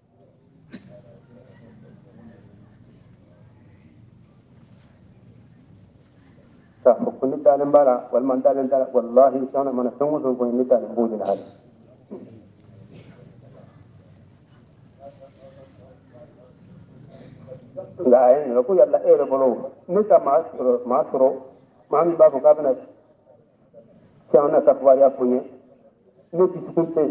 k'a fɔ ko ne dalen b'a la walima n dalen t'a la walahi sanna mana fɛn o fɛn fɔ ne dalen b'o de la hali nka a ye ɲininka ko yala e yɛrɛ bolo ne ka maa sɔrɔ maa min b'a fɔ k'a bɛna sanna ka kibaruya fɔ n ye ne dusukun tɛ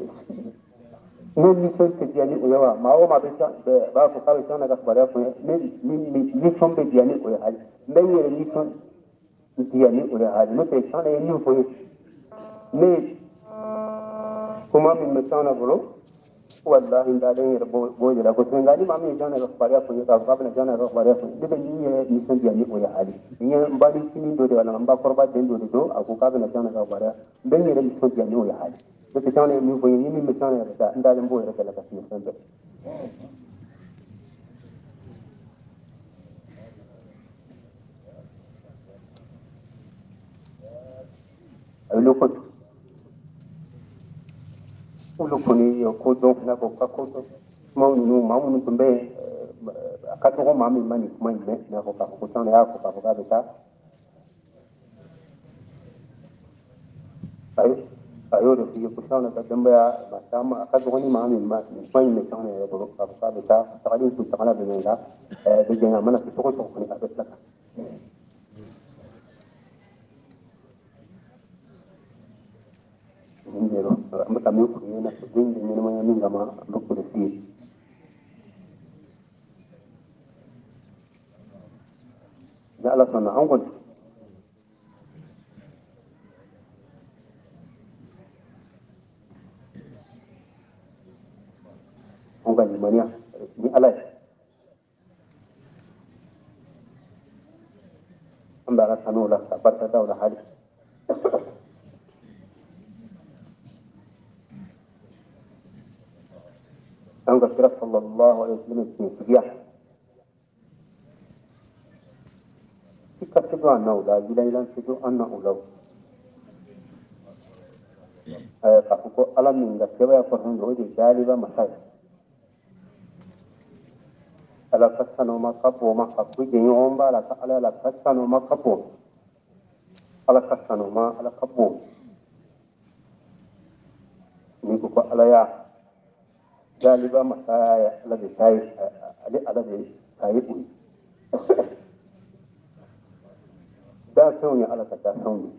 ne nisɔn tɛ diya ni o ye wa maa o maa b'a fɔ k'a bɛ sanna ka kibaruya fɔ n ye ne nisɔn bɛ diya ni o ye hali n bɛ n yɛrɛ nisɔn diya ni o ye hali n'o tɛ sanna ye min fɔ n ye ne kuma min bɛ sanna bolo wallahi n dalen yɛrɛ b'o de la kosɛbɛ nka ni maa min ye sanna ka kibaruya fɔ n ye k'a fɔ k'a bɛna sanna ka kibaruya fɔ n ye ne bɛ n yɛrɛ nisɔn diya ni o ye hali n ye n ba ni fini dɔ de wala n ba kɔrɔba den dɔ de don a ko k'a bɛna sanna ka kibaruya n bɛ n yɛrɛ nisɔn diya ni o ye hali n'o tɛ sanna ye min fɔ n ye ni min bɛ sanna yɛrɛ ta n dalen b'o yɛrɛ de la ka tɛmɛ fɛn bɛɛ a ye lokoti olu kɔni ye ko dɔn fana ko ka ko dɔn kuma ninnu maa minnu tun bɛ yen a ka dɔgɔ maa min ma nin kuma in mɛn i n'a fɔ k'a fɔ ko sanna y'a fɔ k'a fɔ k'a bɛ taa ayore fi ku sauna ka damba ma sama ka go ni ma min ma mai me sauna ya go ka ka ta ta ali ku ta kana da ne da da jina mana ki to ko ni ka ta indero amma kami ku ne na din din ne ma min gama ku da fi da Allah sunna an gon an ga ni maniya ni Allah an ba ka sanu la barka da wala hali an ga kira sallallahu alaihi wasallam ki biya كتبوا أنه لا إله تجوا أنه لو كفوك ألم من كتبوا يقولون هو جالبا مساج ألا كسنوا ما كبوا ما كبوا جيوم بالا ألا كسنوا ما كبوا ألا كسنوا ما ألا كبوا نيكو ألا يا جالبا مساج الذي سايد الذي سايدني da sauni ala ka ta sauni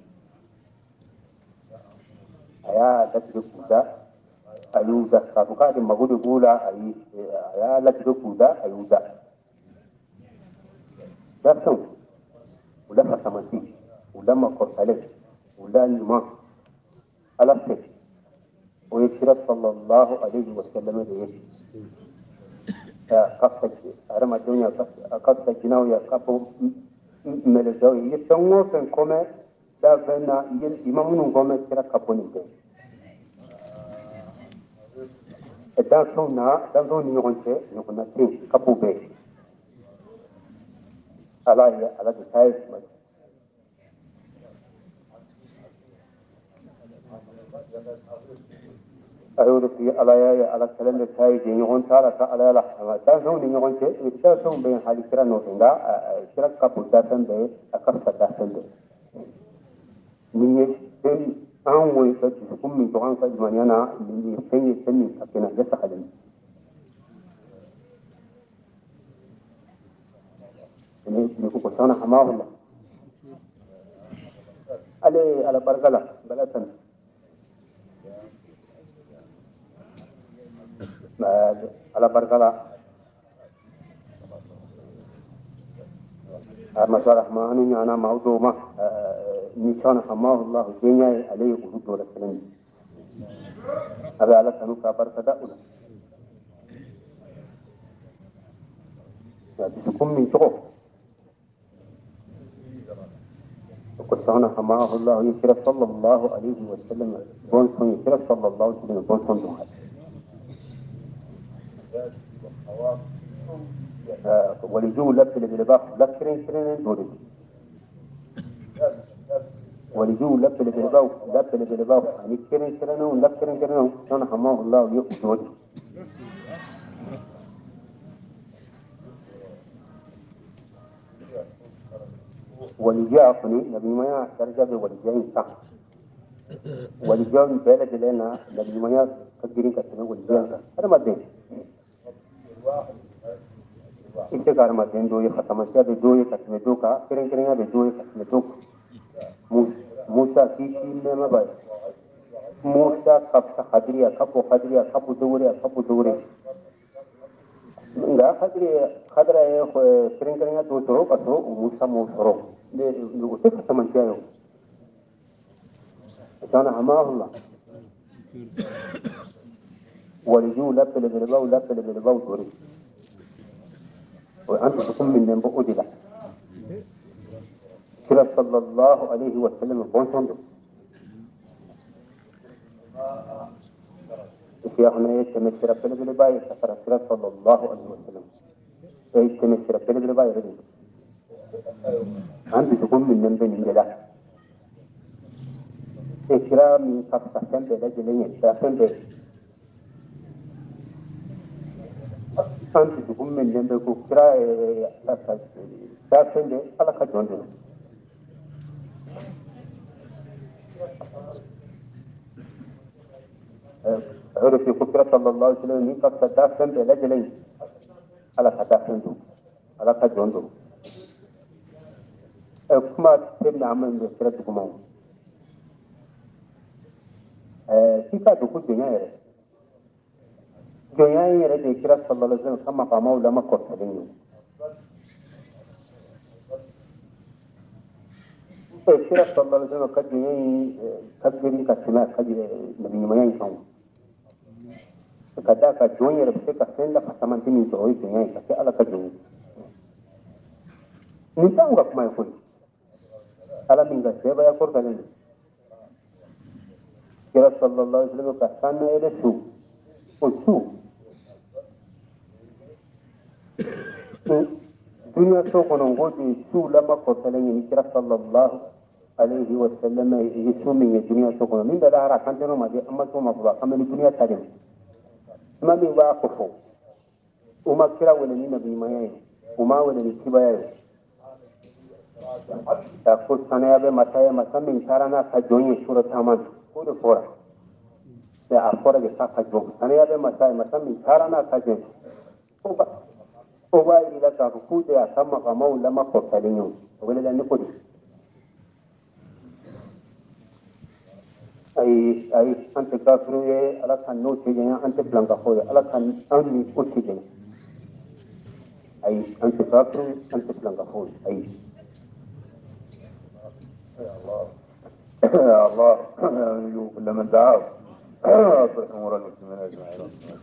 aya da kuda ayuda ka buka din magudu gula ayi aya la kuda ayuda da sau ulama samati ulama kortale ulama alaste wa yashra sallallahu alaihi wasallam da yake ya kafaje arama dunya kafaje jinaw ya kafu melejaw yi fengo fen kome da vena yin imamunu gome kira kaponi de da sona da zo ni yonche ni kuna tin kapu be ala ya ala de sai ma ayuru fi ala ya ala kalan de sai de yon tara ka ala la da zo ni yonche da so be hali kira no tinga kira kapu da tan de akasa da tan de ni den an wai ka kun min to an ka jima yana ni sanye sanye ka kina da sakalin ne ku ko sana hamahu ale ala barkala balatan ala barkala ما رحمن أنا موضوع ما نشان حماه الله جنيا عليه وجود ولا سلام هذا على كانوا كبر كذا ولا بسكم من شوف وكسرنا حماه الله يكرر صلى الله عليه وسلم بونسون يكرر صلى الله عليه وسلم بونسون دهاء ولجو لب لبلباق لب كرين دوري ولجو لب لبلباق يعني كرين لب كرين كان حماه الله يقصد ولجاء نبي ما ترجع ولجاء صح ولجاء بلد لنا نبي ما كثيرين كثيرين ولجاء هذا ما دين इसे कार मत दो ये समस्या दे दो ये कसमे दो का करेंगे दे दो ये कसमे दो मूसा की में भाई मूसा कब खदरिया कब दूरे nggak khadra ya kering-keringnya tuh atau musa musoro de lu itu समस्या yo kana Allah waliju lapel bilbau duri وأنت تكون من نبؤ دلا كلا صلى الله عليه وسلم بونسون في هنا يتمسر بالباي سفر كلا صلى الله عليه وسلم يتمسر بالباي ردي أنت تكون من نبؤ دلا إكرام كفتن بلا جلين شافن بلا أنت تقوم من جنبك كراء شافين على عرف كفر صلى الله عليه وسلم قد تدافن بلجلين على تدافن على كجوندو كما تبني عمل بسرعة كمان كيف تقول دنيا دنيا رجع كفر صلى الله عليه وسلم كما قاموا لما قتلوا كفر صلى الله عليه وسلم قد كبرين كسماء قد نبي ما ينفعون kada ka jonya da ka sen la fasaman tini to yi tunya ka sai ala ka jonya ni ta ga kuma yakun ala min ga sai ba ya korta ne kira sallallahu alaihi wasallam ka sanna ele su o su dunya so kono ngodi su la ma korta ne ni kira sallallahu alaihi wasallam yi su min dunya so kono min da ara kan tano ma de amma so ma ba kamar dunya ta de mami ba kufo uma kira wala ni nabi maye uma wala ni kibaya ta ko sanaya be mataya masamin tarana ka jonye sura taman ko da fora da a fora da ka jon sanaya be mataya masamin tarana ka jon ko ba ila ka ku da kama ka maula ma ko kadinyo wala da ni ko ay ante kafiru ye ala kan no te janya ante blanka ko ala kan anni ko te janya ay ante kafiru ante blanka ko ay يا الله يجوب كل من دعاه اصلح امور المسلمين اجمعين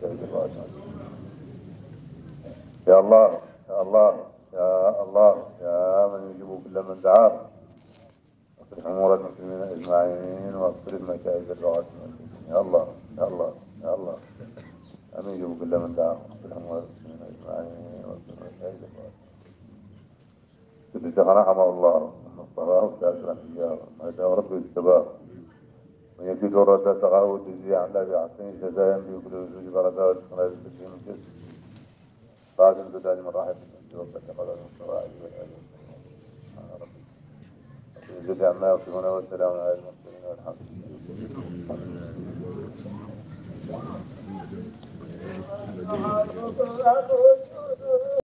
يا الله يا الله يا الله يا من يجيب كل من دعاه اصلح امور المسلمين اجمعين واصرف مكائد الرعاة يا الله يا الله يا الله يا من يجيب كل من دعاه اصلح امور المسلمين اجمعين واصرف مكائد الرعاة سيدي رحمه الله الصلاة تأجر إياه هذا رب الشباب ويجد الرد تغاوة تجزي عن الله بعصين جزايا بيقول وجود بركات خلال الدين الجسد بعد البداية مراحل وقت قدر الصلاة والآله رب عما يصفون والسلام على المرسلين والحمد لله